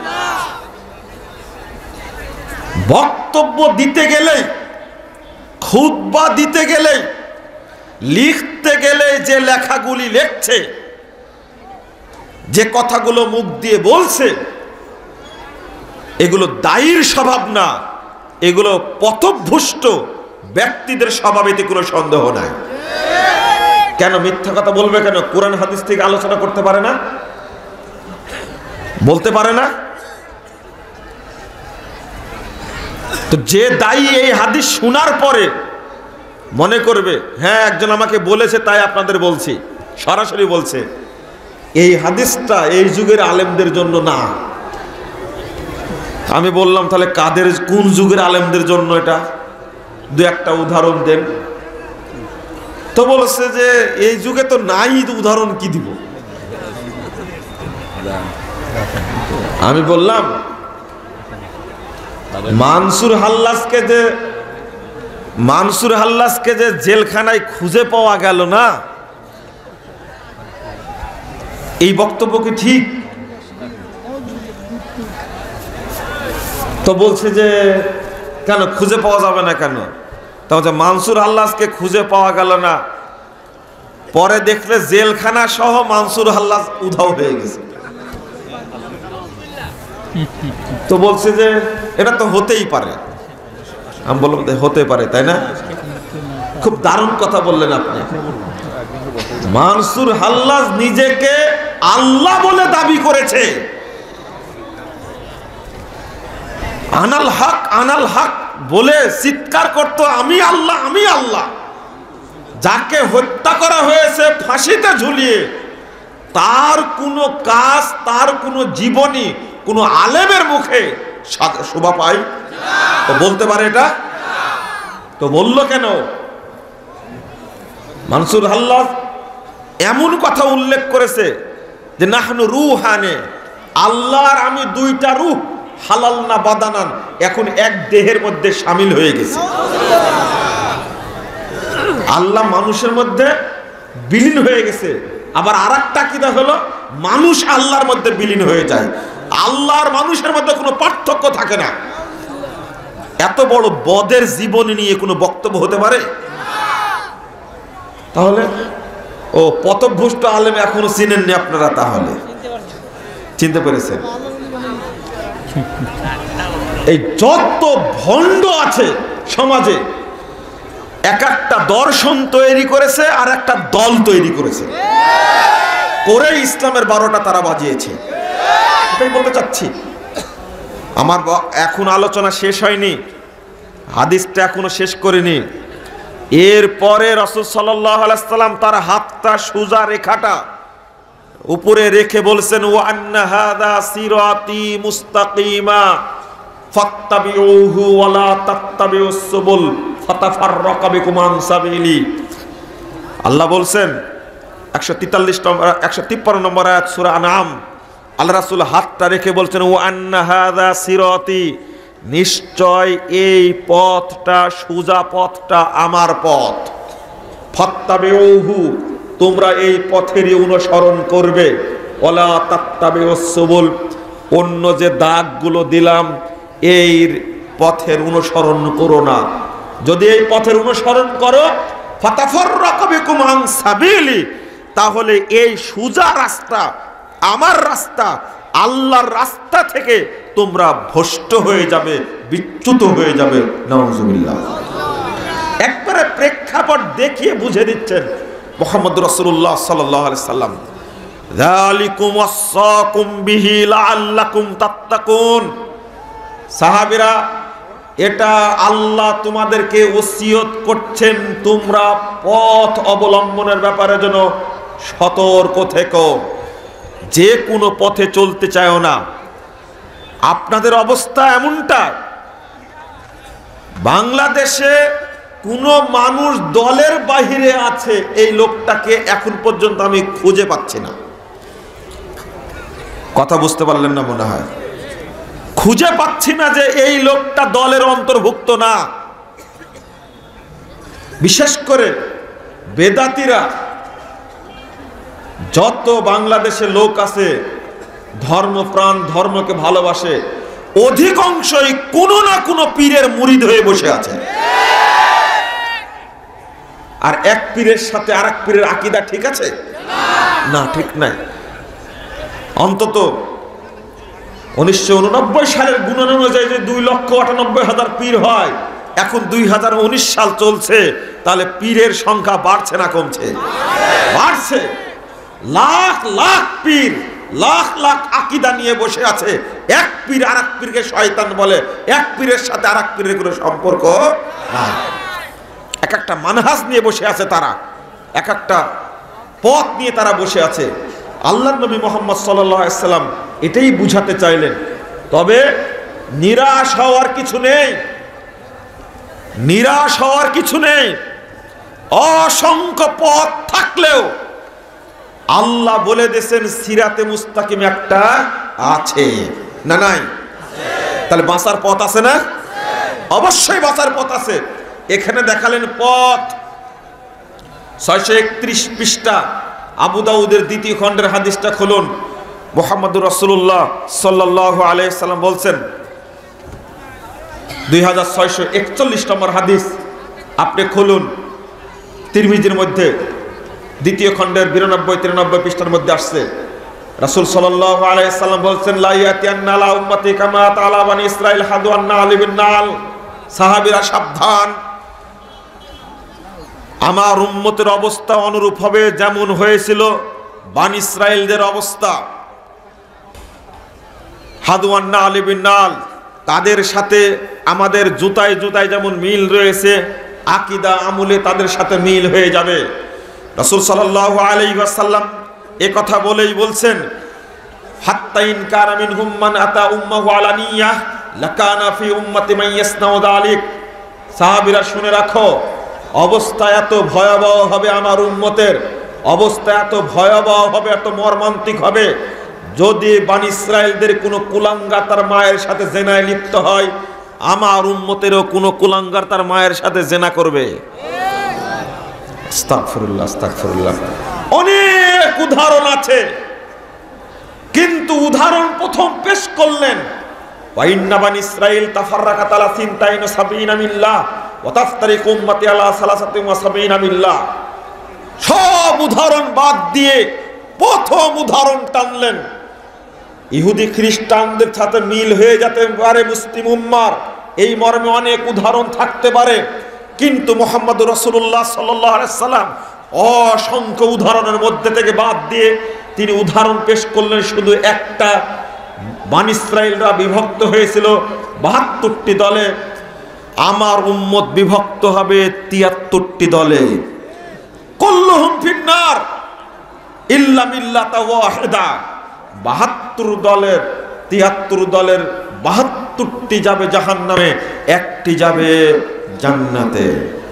বক্তব্য দিতে গেলে, খুতবা দিতে গেলে, লিখতে গেলে যে লেখাগুলি লেখছে, যে কথাগুলো মুখ দিয়ে বলছে, এগুলো দায়ীর স্বভাব না, এগুলো পথভ্রষ্ট ব্যক্তিদের স্বভাবেতে কোনো সন্দেহ নাই। কেন মিথ্যা কথা বলবে? কেন কোরআন হাদিস থেকে আলোচনা করতে পারে না? বলতে পারে না? তো যে দায়ী এই হাদিস শোনার পরে মনে করবে হ্যাঁ একজন আমাকে বলেছে তাই আপনাদের বলছি, সরাসরি বলছে, এই হাদিসটা এই যুগের আলেমদের জন্য না। আমি বললাম তাহলে কাদের, কোন যুগের আলেমদের জন্য এটা? দু একটা উদাহরণ দেন। তো বলছে যে এই যুগে তো নাই, উদাহরণ কি দিব? আমি বললাম মানসুর হাল্লাসকে যে মানসুর হাল্লাসকে যে জেলখানায় খুঁজে পাওয়া গেল না, এই বক্তব্য কি ঠিক? তো বলছে যে কেন খুঁজে পাওয়া যাবে না কেন? তাহলে মানসুর হাল্লাসকে খুঁজে পাওয়া গেল না, পরে দেখলে জেলখানা সহ মানসুর হাল্লাস উধাও হয়ে গেছে। তো বলছে যে এটা তো হতেই পারে। আমি বললাম হতে পারে, তাই না? খুব দারুণ কথা বললেন আপনি। মানসুর হাল্লাস নিজেকে আল্লাহ বলে দাবি করেছে। আনাল হক আনাল হক বলে চিৎকার করতো, আমি আল্লাহ আমি আল্লাহ। যাকে হত্যা করা হয়েছে ফাঁসিতে ঝুলিয়ে, তার কোনো কাজ, তার কোনো জীবনী কোন আলেমের মুখে শোভা পায়? তো বলতে পারে এটা? তো বলল কেন? মানসুর হাল্লাস এমন কথা উল্লেখ করেছে যে নাহনু রুহানে, আল্লাহর আমি দুইটা রূহ, হালাল না বাদানান, এখন এক দেহের মধ্যে শামিল হয়ে গেছে। আল্লাহ মানুষের মধ্যে বিলীন হয়ে গেছে। আবার আর একটা কিদা হলো, মানুষ আল্লাহর মধ্যে বিলীন হয়ে যায়। আল্লাহর মানুষের মধ্যে কোনো পার্থক্য থাকে না। এত বড় বদের জীবনী নিয়ে কোনো বক্তব্য হতে পারে? তাহলে ও পথভ্রষ্ট আলেম এখনো চিনেননি আপনারা, তাহলে চিনতে পেরেছেন? এই যত ভণ্ড আছে সমাজে, এক একটা দর্শন তৈরি করেছে আর একটা দল তৈরি করেছে, করে ইসলামের বারোটা তারা বাজিয়েছে। এটাই বলতে চাচ্ছি। আমার এখন আলোচনা শেষ হয়নি, হাদিসটা এখনো শেষ করিনি। এরপরে রাসূল সাল্লাল্লাহু আলাইহি সাল্লাম তার হাতটা সোজা রেখাটা উপরে রেখে বলছেন, ওয়া আন্না হাযা সিরাতি মুস্তাকিমা ফাত্তাবিউহু ওয়া লা তাত্তাবিউস সুবুল ফাতাফাররাকা বিকুম আন সাবিলি। আল্লাহ বলছেন একশো তেতাল্লিশ নম্বর একশো তিপ্পান্ন নম্বর আয়াত সূরা আনআম, আল্লাহ রাসূল হাতটা রেখে বলছেন, ওয়া আন্না হাযা সিরাতি, নিশ্চয় এই পথটা, সোজা পথটা আমার পথ। ফাত্তাবিউহু, তোমরা এই পথেরই অনুসরণ করবে। ওয়ালা তাত্তাবিউস সুবুল, অন্য যে দাগগুলো দিলাম এই পথের অনুসরণ করো না। যদি এই পথের অনুসরণ করো, ফাতাফাররাকা বিকুম আন সাবিলি, তাহলে এই সোজা রাস্তা, আমার রাস্তা, আল্লাহর রাস্তা থেকে তোমরা ভ্রষ্ট হয়ে যাবে, বিচ্যুত হয়ে যাবে। নাউযুবিল্লাহ। একবারে প্রেক্ষাপট দেখিয়ে বুঝে দিচ্ছেন মুহাম্মদ রাসূলুল্লাহ সাল্লাল্লাহু আলাইহি সাল্লাম, যালিকুম ওয়াসাকুম বিহি লাআল্লাকুম তাত্তাকুন। সাহাবীরা, এটা আল্লাহ তোমাদেরকে ওসিয়ত করছেন, তোমরা পথ অবলম্বনের ব্যাপারে যেন সতর্ক থেকো, যে কোনো পথে চলতে চাও না। আপনাদের অবস্থা এমনটা, বাংলাদেশে কোন মানুষ দলের বাহিরে আছে এই লোকটাকে এখন পর্যন্ত আমি খুঁজে পাচ্ছি না। কথা বুঝতে পারলেন না মনে হয়? খুঁজে পাচ্ছি না যে এই লোকটা দলের অন্তর্ভুক্ত না। বিশেষ করে বেদাতীরা, যত বাংলাদেশে লোক আছে ধর্মপ্রাণ, ধর্মকে ভালোবাসে, অধিকাংশই কোনো না কোনো পীরের মুরিদ হয়ে বসে আছে। আর এক পীরের সাথে আর এক পীরের আকীদা ঠিক আছে না? ঠিক নাই। অন্তত উনিশশো উননব্বই সালের গুণন অনুযায়ী যে দুই লক্ষ আটানব্বই হাজার পীর হয়, এখন দুই হাজার উনিশ সাল চলছে, তাহলে পীরের সংখ্যা বাড়ছে না কমছে? বাড়ছে। লাখ লাখ পীর, লাখ লাখ আকীদা নিয়ে বসে আছে। এক পীর আর এক পীরকে শয়তান বলে, এক পীরের সাথে আর এক পীরের কোনো সম্পর্ক নাই। এক একটা মানহাজ নিয়ে বসে আছে তারা, এক একটা পথ নিয়ে তারা বসে আছে। আল্লাহর নবী মুহাম্মদ সাল্লাল্লাহু আলাইহি সাল্লাম এটাই বুঝাতে চাইলেন। তবে নিরাশ হওয়ার কিছু নেই, নিরাশ হওয়ার কিছু নেই। অসংখ্য পথ থাকলেও আল্লাহ বলে দিয়েছেন সিরাতে মুস্তাকিম একটা আছে। না নাই? তাহলে বাঁচার পথ আছে না? অবশ্যই বাঁচার পথ আছে। এখানে দেখালেন পথ। ছয়শো একত্রিশ পৃষ্ঠা আবু দাউদের দ্বিতীয় খণ্ডের হাদিসটা খুলুন। মুহাম্মদুর রাসূলুল্লাহ সাল্লাল্লাহু আলাইহি সাল্লাম বলছেন, দুই হাজার ছয়শো একচল্লিশ নম্বর হাদিস, আপনি খুলুন। তিরমিজির মধ্যে দ্বিতীয় খণ্ডের বিরানব্বই তিরানব্বই পৃষ্ঠার মধ্যে আসছে। রাসূল সাল্লাল্লাহু আলাইহি সাল্লাম বলছেন, লা ইয়াতিয়ান্না আলা উম্মতি কামা তাআলা বানি ইসরাঈল হাদওয়ান নাল বিন নাল। সাহাবীরা সাবধান, আমার উম্মতের অবস্থা অনুরূপ হবে যেমন হয়েছিল বানি ইসরাঈলদের অবস্থা। হাদওয়ান নাল বিন নাল, তাদের সাথে আমাদের জুতায় জুতায় যেমন মিল রয়েছে, আকীদা আমলে তাদের সাথে মিল হয়ে যাবে। রাসূল সাল্লাল্লাহু আলাইহি ওয়াসাল্লাম এ কথা বলেই বলছেন, হাত্তা ইন কানা মিনহুম মান আতা উম্মাহু আলানিয়াহ লাকানা ফি উম্মতি মান ইয়াসনাউ যালিক। সাহাবীরা শুনে রাখো, অবস্থা এত ভয়াবহ হবে, আমার উম্মতের অবস্থা এত ভয়াবহ হবে, এত মর্মান্তিক হবে, যদি বনি ইসরাঈলদের কোনো কুলাঙ্গার তার মায়ের সাথে জেনায় লিপ্ত হয়, আমার উম্মতেরও কোনো কুলাঙ্গার তার মায়ের সাথে জেনা করবে। আস্তাগফিরুল্লাহ, আস্তাগফিরুল্লাহ। অনেক উদাহরণ আছে, কিন্তু উদাহরণ প্রথম পেশ করলেন, ওয়া ইন্না বানি ইসরাঈল তাফাররাকাত আলা সিনতাইন সাবিনা মিল্লাহ ওয়া তাফতারিকু উম্মতি আলা সালাসাতিন ওয়া সাবিনা মিল্লাহ। সব উদাহরণ বাদ দিয়ে প্রথম উদাহরণ টানলেন। ইহুদি খ্রিস্টানদের সাথে মিল হয়ে যেতে পারে মুসলিম উম্মার, এই মর্মে অনেক উদাহরণ থাকতে পারে, কিন্তু মুহাম্মদুর রাসূলুল্লাহ সাল্লাল্লাহু আলাইহি সাল্লাম অসংখ্য উদাহরণের মধ্যে থেকে বাদ দিয়ে তিনি উদাহরণ পেশ করলেন শুধু একটা। বনি ইসরাঈলরা বিভক্ত হয়েছিল বাহাত্তরটি দলে, আমার উম্মত বিভক্ত হবে তিয়াত্তরটি দলে। কুল্লুহুম ফিন্নার ইল্লা মিল্লাতা ওয়াহিদা। বাহাত্তর দলের তিয়াত্তর দলের বাহাত্তরটি যাবে জাহান্নামে, একটি যাবে জান্নাতে।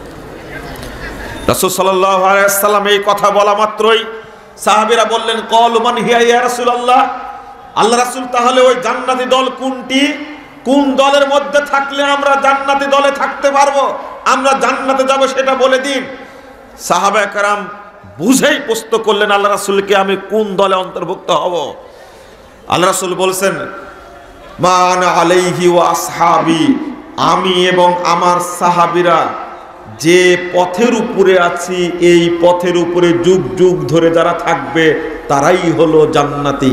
রাসূল সাল্লাল্লাহু আলাইহি ওয়াসাল্লাম এই কথা বলা মাত্রই সাহাবীরা বললেন, ক্বালু মান হিয়া ইয়া রাসূলুল্লাহ। আল্লাহ রাসূল, তাহলে ওই জান্নাতি দল কোনটি? কোন দলের মধ্যে থাকলে আমরা জান্নাতি দলে থাকতে পারবো, আমরা জান্নাতে যাব, সেটা বলে দিন। সাহাবায়ে কেরাম বুঝেই প্রশ্ন করলেন আল্লাহ রাসূলকে, আমি কোন দলে অন্তর্ভুক্ত হব? আল্লাহ রাসূল বলছেন, মা আনা আলাইহি ওয়া আসহাবি, আমি এবং আমার সাহাবীরা যে পথের উপরে আছি, এই পথের উপরে যুগ যুগ ধরে যারা থাকবে তারাই হলো জান্নাতি।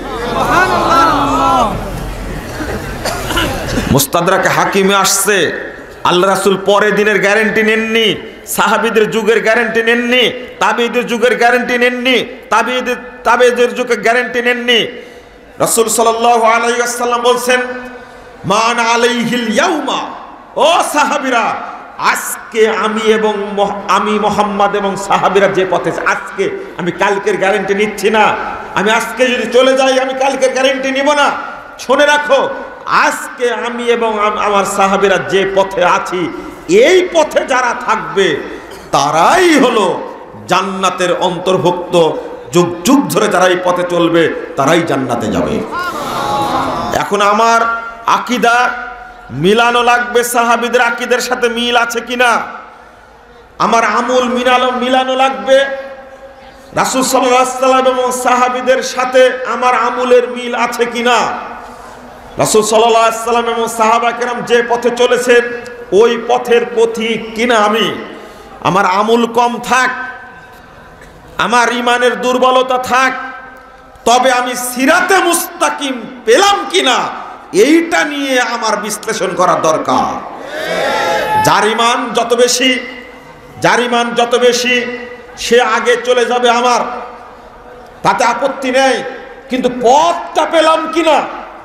মুস্তাদরাকে হাকিমে আসছে, আল্লাহ রাসূল পরে দিনের গ্যারান্টি নেননি, সাহাবীদের যুগের গ্যারান্টি নেননি, তাবেঈদের যুগের গ্যারান্টি নেননি, তাবেঈদের তাবেঈদের যুগের গ্যারান্টি নেননি। রাসূল সাল্লাল্লাহু আলাইহি ওয়াসাল্লাম বলছেন, মান আলাইহিল ইয়াউমা, ও সাহাবীরা, আজকে আমি এবং আমি মুহাম্মদ এবং সাহাবীরা যে পথে, আজকে আমি কালকের গ্যারান্টি নিচ্ছি না। আমি আজকে যদি চলে যাই, আমি কালকের গ্যারান্টি নিব না। শুনে রাখো, আজকে আমি এবং আমার সাহাবীরা যে পথে আছি, এই পথে যারা থাকবে তারাই হলো জান্নাতের অন্তর্ভুক্ত। যুগ যুগ ধরে যারা এই পথে চলবে তারাই জান্নাতে যাবে। এখন আমার আকীদা মিলানো লাগবে, সাহাবীদের আকীদার সাথে মিল আছে কিনা। আমার আমল মিলানো মিলানো লাগবে রাসূল সাল্লাল্লাহু আলাইহি ওয়াসাল্লাম এবং সাহাবীদের সাথে আমার আমলের মিল আছে কিনা। রাসূল সাল্লাল্লাহু আলাইহি ওয়াসাল্লাম এবং সাহাবা কেরাম যে পথে চলেছেন, ওই পথের পথিক কিনা আমি। আমার আমল কম থাক, আমার ইমানের দুর্বলতা থাক, তবে আমি সিরাতে মুস্তাকিম পেলাম কিনা, এইটা নিয়ে আমার বিশ্লেষণ করা দরকার। যার ইমান যত বেশি যার ইমান যত বেশি সে আগে চলে যাবে, আমার তাতে আপত্তি নেই, কিন্তু পথটা পেলাম কিনা।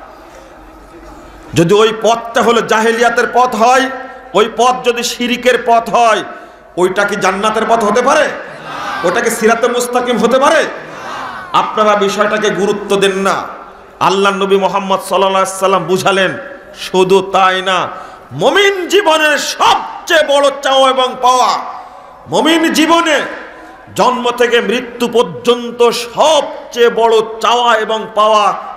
যদি ওই পথটা হলো জাহেলিয়াতের পথ হয়, ওই পথ যদি শিরিকের পথ হয়, ওইটা কি জান্নাতের পথ হতে পারে? ওটা কি সিরাতে মুস্তাকিম হতে পারে? আপনারা বিষয়টাকে গুরুত্ব দেন না। আল্লাহ নবী মুহাম্মদ সাল্লাল্লাহু আলাইহি সাল্লাম বুঝালেন। শুধু তাই না, মুমিন জীবনের সবচেয়ে বড় চাওয়া এবং পাওয়া, মুমিন জীবনে জন্ম থেকে মৃত্যু পর্যন্ত সবচেয়ে বড় চাওয়া এবং পাওয়া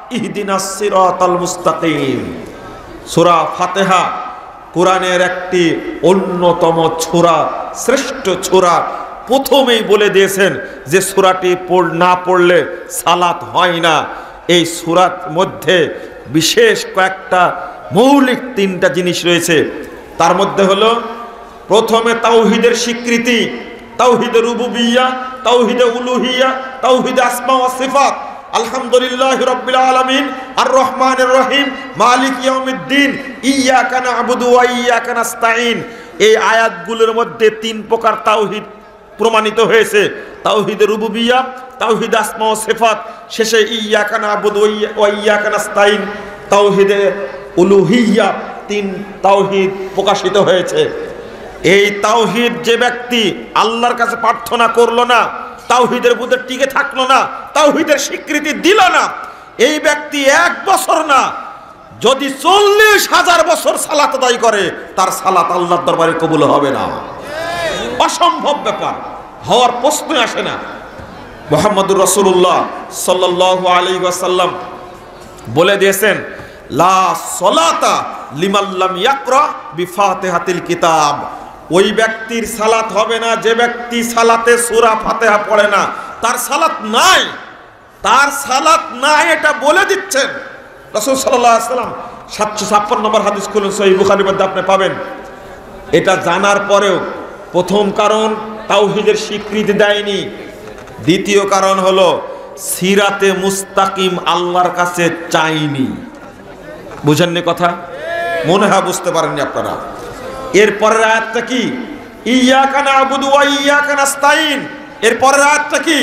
ইহদিনাস সিরাতাল মুস্তাকিম। সূরা ফাতিহা কোরআনের একটি অন্যতম সূরা, শ্রেষ্ঠ সূরা। প্রথমেই বলে দিয়েছেন যে সূরাটি পড় না পড়লে সালাত হয় না। এই সূরার মধ্যে বিশেষ কয়েকটা মৌলিক তিনটা জিনিস রয়েছে। তার মধ্যে হলো প্রথমে তাওহীদের স্বীকৃতি, তাওহীদে রুবুবিয়্যাহ, তাওহীদে উলুহিয়্যাহ, তাওহীদে আসমা ওয়া সিফাত। আলহামদুলিল্লাহি রাব্বিল আলামিন, আর রহমানির রহিম, মালিক ইয়াউমিদ্দিন, ইয়্যাকা না'বুদু ওয়া ইয়্যাকা নাস্তাঈন। এই আয়াতগুলোর মধ্যে তিন প্রকার তাওহীদ প্রমাণিত হয়েছে। তাওহীদে রুবুবিয়্যাহ, তাওহীদে আসমা ওয়া সিফাত, শেষে ইয়্যাকা না'বুদু ওয়া ইয়্যাকা নাস্তাঈন, তাওহীদে উলুহিয়্যাহ, তিন তাওহীদ প্রকাশিত হয়েছে। এই তাওহীদ যে ব্যক্তি আল্লাহর কাছে প্রার্থনা করলো না, তাওহীদের মধ্যে টিকে থাকলো না, তাওহীদের স্বীকৃতি দিল না, এই ব্যক্তি এক বছর না যদি চল্লিশ হাজার বছর সালাত আদায় করে, তার সালাত আল্লাহর দরবারে কবুল হবে না। অসম্ভব ব্যাপার, হওয়ার প্রশ্নই আসে না। মুহাম্মদুর রাসূলুল্লাহ সাল্লাল্লাহু আলাইহি ওয়াসাল্লাম বলে দিয়েছেন, লা সলাতা লিমান লাম ইয়াকরা বিফাতিহাতিল কিতাব। ওই ব্যক্তির সালাত হবে না যে ব্যক্তি সালাতে সূরা ফাতিহা পড়ে না, তার সালাত নাই, তার সালাত নাই, এটা বলে দিচ্ছেন রাসূল সাল্লাল্লাহু আলাইহি ওয়াসাল্লাম। সাতশো ছাপ্পান্ন নম্বর হাদিস খুলুন, সহিহ বুখারীর মধ্যে আপনি পাবেন। এটা জানার পরেও প্রথম কারণ তাওহীদের স্বীকৃতি দেয়নি, দ্বিতীয় কারণ হলো সিরাতে মুস্তাকিম আল্লাহর কাছে চাইনি। বুঝেননি কথা? মনে হয় বুঝতে পারেননি আপনারা। এর পরের আয়াতটা কি? ইয়্যাকা না'বুদু ওয়া ইয়্যাকা নাস্তাঈন। এর পরের আয়াতটা কি?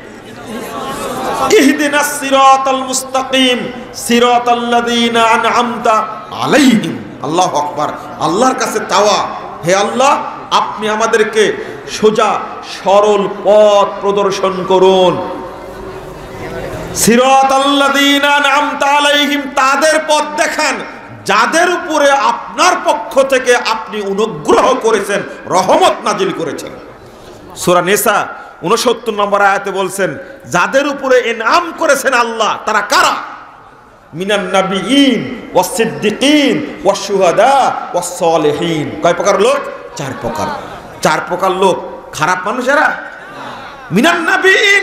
ইহদিনাস সিরাতাল মুস্তাকিম সিরাতাল্লাযীনা আন'আমতা আলাইহিম। আল্লাহু আকবার। আল্লাহর কাছে চাওয়া, হে আল্লাহ আপনি আমাদেরকে সোজা সরল পথ প্রদর্শন করুন। সিরাতাল্লাযীনা আন'আমতা আলাইহিম, তাদের পথ দেখান যাদের উপরে আপনার পক্ষ থেকে আপনি অনুগ্রহ করেছেন, রহমত নাজিল করেছেন। সূরা নিসা ঊনসত্তর নম্বর আয়াতে বলছেন, যাদের উপরে ইনআম করেছেন আল্লাহ, তারা কারা? মিনান নাবিয়িন ওয়াস সিদ্দিকিন ওয়াস শুহাদা ওয়াস সালিহিন। কয় প্রকার লোক? চার প্রকার। চার প্রকার লোক খারাপ মানুষেরা? মিনান নাবিয়িন,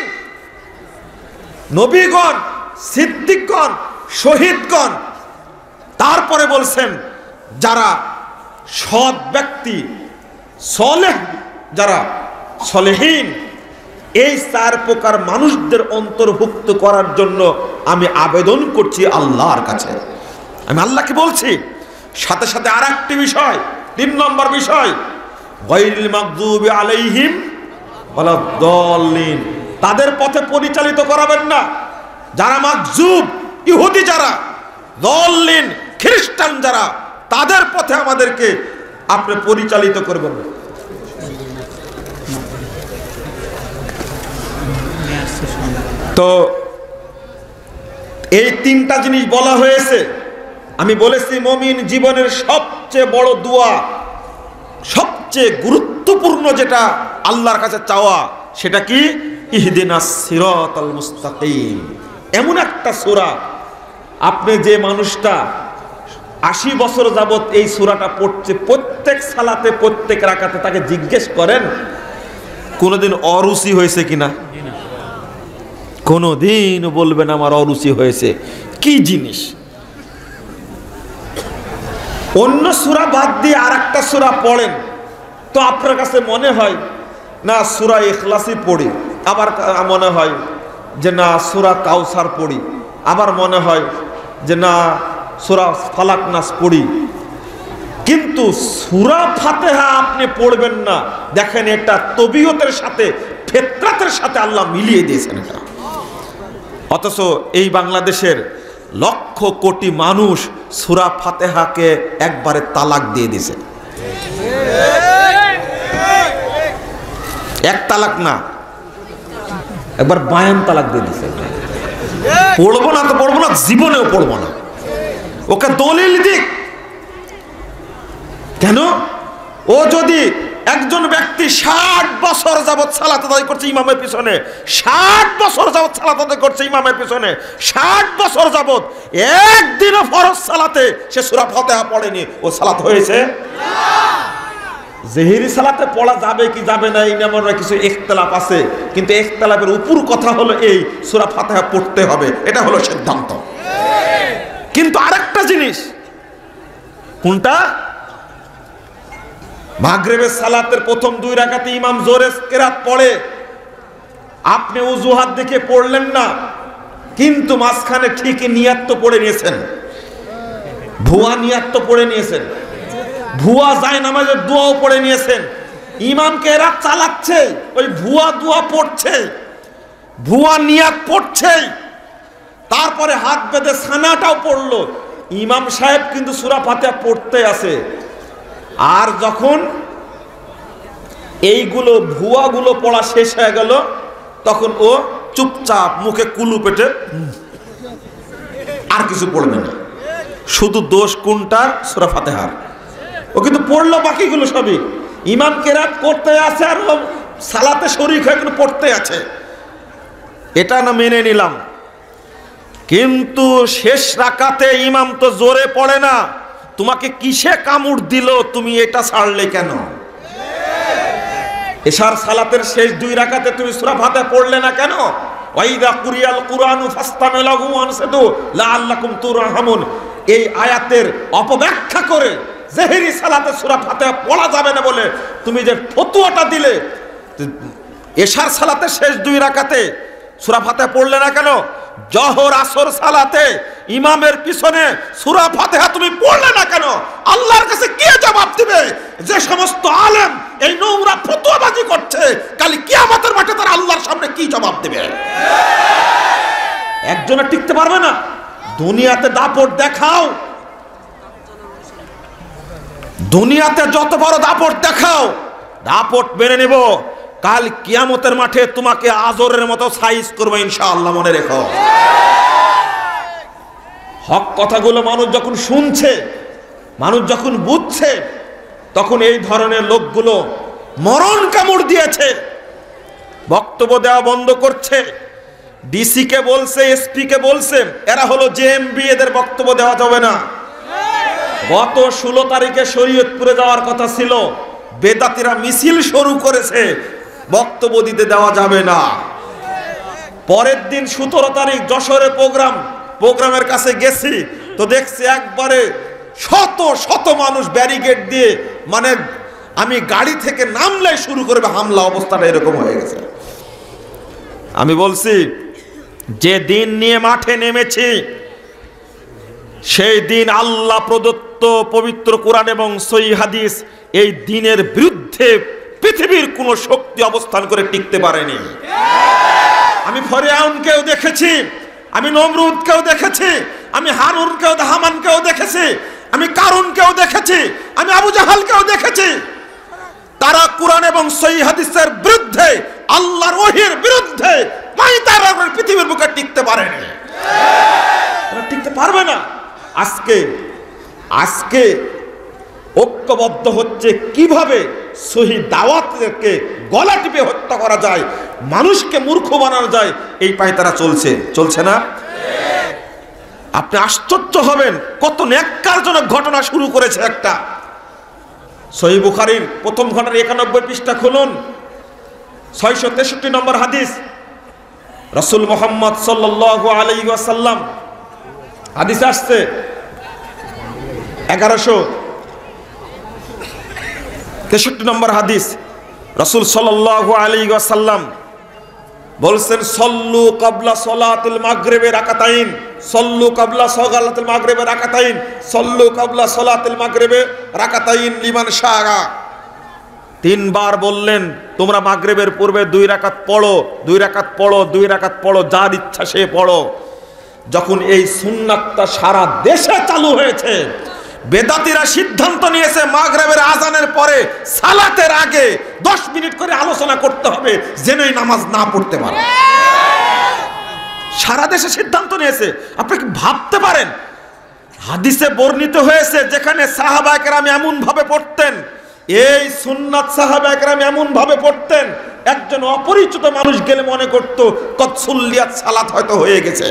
নবীগণ, সিদ্দিকগণ, শহীদগণ। তারপরে বলছেন যারা সৎ ব্যক্তি, সলেহ, যারা সলেহীন, এই চার প্রকার মানুষদের অন্তর্ভুক্ত করার জন্য আমি আবেদন করছি আল্লাহর কাছে। আমি আল্লাহকে বলছি। সাথে সাথে আর একটি বিষয়, তিন নম্বর বিষয়, গায়রিল মাগদুবি আলাইহিম ওয়ালাদ-দাল্লিন, তাদের পথে পরিচালিত করাবেন না যারা মাগজুব, ইহুদি যারা, দাল্লিন খ্রিস্টান যারা, তাদের পথে আমাদেরকে আপনি পরিচালিত করবেন না। তো এই তিনটা জিনিস বলা হয়েছে। আমি বলেছি মুমিন জীবনের সবচেয়ে বড় দোয়া, সবচেয়ে গুরুত্বপূর্ণ যেটা আল্লাহর কাছে চাওয়া, সেটা কি? ইহদিনাস সিরাতাল মুস্তাকিম। এমন একটা সূরা, আপনি যে মানুষটা আশি বছর যাবত এই সূরাটা পড়ছে, প্রত্যেক সালাতে প্রত্যেক রাকাতে তাকে জিজ্ঞেস করেন কোনোদিন অরুচি হয়েছে কিনা? কোনোদিন বলবেন আমার অরুচি হয়েছে। কি জিনিস? অন্য সূরা বাদ দিয়ে আর একটা সূরা পড়েন তো আপনার কাছে মনে হয় না সূরা ইখলাসই পড়ি, আবার মনে হয় যে না সূরা কাউসার পড়ি, আবার মনে হয় যে না সূরা ফালাক নাস পড়ি। কিন্তু সূরা ফাতিহা আপনি পড়বেন না। দেখেন, এটা তবিয়তের সাথে, ফিতরাতের সাথে আল্লাহ মিলিয়ে দিয়েছেন এটা। অথচ এই বাংলাদেশের লক্ষ কোটি মানুষ সূরা ফাতিহাকে একবারে তালাক দিয়ে দিয়েছে। এক তালাক না, একবার বায়ান তালাক দিয়ে দিয়েছে। পড়বো না তো পড়বো না, জীবনেও পড়বো না। ওকে দলিল দিক। কেন? ও যদি একজন ব্যক্তি ষাট বছর যাবৎ সালাত আদায় করছে ইমামের পিছনে, ষাট বছর যাবৎ সালাত আদায় করছে ইমামের পিছনে, ষাট বছর যাবৎ একদিনও ফরজ সালাতে সে সূরা ফাতিহা পড়েনি, ও সালাত হয়েছে? জেহেরি সালাতে পড়া যাবে কি যাবে না এই নিয়ে কিছু ইখতিলাফ আছে, কিন্তু ইখতিলাফের উপর কথা হলো এই সূরা ফাতিহা পড়তে হবে, এটা হলো সিদ্ধান্ত। কিন্তু আরেকটা জিনিস, কোনটা? মাগরিবের সালাতের প্রথম দুই রাকাতে ইমাম জোরে কেরাত পড়ে, আপনি ওযুহাত দেখে পড়লেন না, কিন্তু মাঝখানে ঠিকই নিয়াত তো পড়ে নিয়েছেন, ভুয়া নিয়াত তো পড়ে নিয়েছেন, ভুয়া যায় নামাজের দোয়াও পড়ে নিয়েছেন। ইমামকে এরা চালাচ্ছে, ওই ভুয়া দোয়া পড়ছে, ভুয়া নিয়াত পড়ছে, তারপরে হাত বেঁধে সানাটাও পড়লো। ইমাম সাহেব কিন্তু সূরা ফাতিহা পড়তে আছে, আর যখন এইগুলো ভুয়াগুলো পড়া শেষ হয়ে গেল তখন ও চুপচাপ মুখে কুলু পেটে আর কিছু পড়বে না। শুধু দোষ কোনটার? সূরা ফাতিহার। ও কিন্তু পড়লো বাকিগুলো সবই, ইমাম কেরাত করতে আছে আর ও সালাতে শরীক হয়ে কিন্তু পড়তে আছে, এটা না মেনে নিলাম। কিন্তু শেষ রাকাতে ইমাম তো জোরে পড়ে না, তোমাকে কিসে কামড় দিল, তুমি এটা ছাড়লে কেন? এশার সালাতের শেষ দুই রাকাতে তুমি সূরা ফাতিহা পড়লে না কেন? ওয়াইদা কুরিয়াল কুরআনু ফাসতামিউ লাহু ওয়ানসিতু লাআল্লাকুম তুরহামুন, এই আয়াতের অপব্যাখ্যা করে জেহেরি সালাতে সূরা ফাতিহা পড়া যাবে না বলে তুমি যে ফতোয়াটা দিলে, এশার সালাতের শেষ দুই রাকাতে সূরা ফাতিহা পড়লে না কেন? জোহর আসর সালাতে ইমামের পিছনে সূরা ফাতিহা তুমি পড়লে না কেন? আল্লাহর কাছে কি জবাব দিবে? যে সমস্ত আলেম এই নোংরা ফতোয়াবাজি করছে, কাল কিয়ামতের মাঠে তারা আল্লাহর সামনে কি জবাব দিবে? একজনে টিকতে পারবে না। দুনিয়াতে দাপট দেখাও, দুনিয়াতে যত বড় দাপট দেখাও, দাপট মেনে নেব, কাল কিয়ামতের মাঠে তোমাকে আজরের মতো সাইজ করবে ইনশাআল্লাহ, মনে রেখো। হক কথাগুলো মানুষ যখন শুনছে, মানুষ যখন বুঝছে, তখন এই ধরনের লোকগুলো মরণ কামড় দিয়েছে, বক্তব্য দেওয়া বন্ধ করছে, ডিসি কে বলছে, এসপি কে বলছে, এরা হলো জেএমবি, এদের বক্তব্য দেওয়া যাবে না। গত ষোলো তারিখে শরীয়তপুরে যাওয়ার কথা ছিল, বেদাতিরা মিছিল শুরু করেছে, বক্তব্য দিতে দেওয়া যাবে না। পরের দিন সতেরো তারিখ যশোরে প্রোগ্রাম, প্রোগ্রামের কাছে গেছি তো দেখছি একবারে শত শত মানুষ ব্যারিকেড দিয়ে, মানে আমি গাড়ি থেকে নামলে শুরু করবে হামলা, অবস্থাটা এরকম হয়ে গেছে। আমি বলছি যে দিন নিয়ে মাঠে নেমেছি সেই দিন আল্লাহ প্রদত্ত পবিত্র কোরআন এবং সহিহ হাদিস, এই দিনের বিরুদ্ধে পৃথিবীর কোন শক্তি অবস্থান করে টিকতে পারেনি। আমি ফিরআউনকেও দেখেছি, আমি নমরুদকেও দেখেছি, আমি হারুনকেও হামানকেও দেখেছি, আমি কারুনকেও দেখেছি, আমি আবু জাহালকেও দেখেছি। তারা কোরআন এবং সহিহ হাদিসের বিরুদ্ধে, আল্লাহর ওহীর বিরুদ্ধে তারা পৃথিবীর বুকে টিকতে পারেনি, তারা টিকতে পারবে না। আজকে আজকে ঐক্যবদ্ধ হচ্ছে কিভাবে সহি দাওয়াতকে গলা টিপে হত্যা করা যায়, মানুষকে মূর্খ বানানো যায়, এই পায়ে তারা চলছে, চলছে না? আপনি আশ্চর্য হবেন কত ন্যাক্কারজনক ঘটনা শুরু করেছে একটা। সহিহ বুখারীর প্রথম খণ্ডের একানব্বই পৃষ্ঠা খুলুন, ছয়শো তেষট্টি নম্বর হাদিস। রাসূল মুহাম্মদ সাল্লাল্লাহু আলাইহি ওয়াসাল্লাম, হাদিস আসছে এগারোশো তেষট্টি নম্বর হাদিস। রাসূল সাল্লাল্লাহু আলাইহি ওয়াসাল্লাম বলছেন, সল্লু ক্বাবলা সলাতিল মাগরিবে রাকাতাইন, সল্লু ক্বাবলা সলাতিল মাগরিবে রাকাতাইন, সল্লু ক্বাবলা সলাতিল মাগরিবে রাকাতাইন লিমান শাআ। তিনবার বললেন তোমরা মাগরিবের পূর্বে দুই রাকাত পড়ো, দুই রাকাত পড়ো, দুই রাকাত পড়ো, যার ইচ্ছা সে পড়ো। যখন এই সুন্নাতটা সারা দেশে চালু হয়েছে, বেদাতিরা সিদ্ধান্ত নিয়েছে মাগরিবের আজানের পরে সালাতের আগে দশ মিনিট করে আলোচনা করতে হবে যেন এই নামাজ না পড়তে পারে। সারা দেশে সিদ্ধান্ত নিয়েছে। আপনি কি ভাবতে পারেন? হাদিসে বর্ণিত হয়েছে যেখানে সাহাবায়ে কেরাম এমন ভাবে পড়তেন এই সুন্নাত সাহাবা একরাম এমন ভাবে পড়তেন, একজন অপরিচিত মানুষ গেলে মনে করত কতসুল্লিয়াত সালাত হয়তো হয়ে গেছে,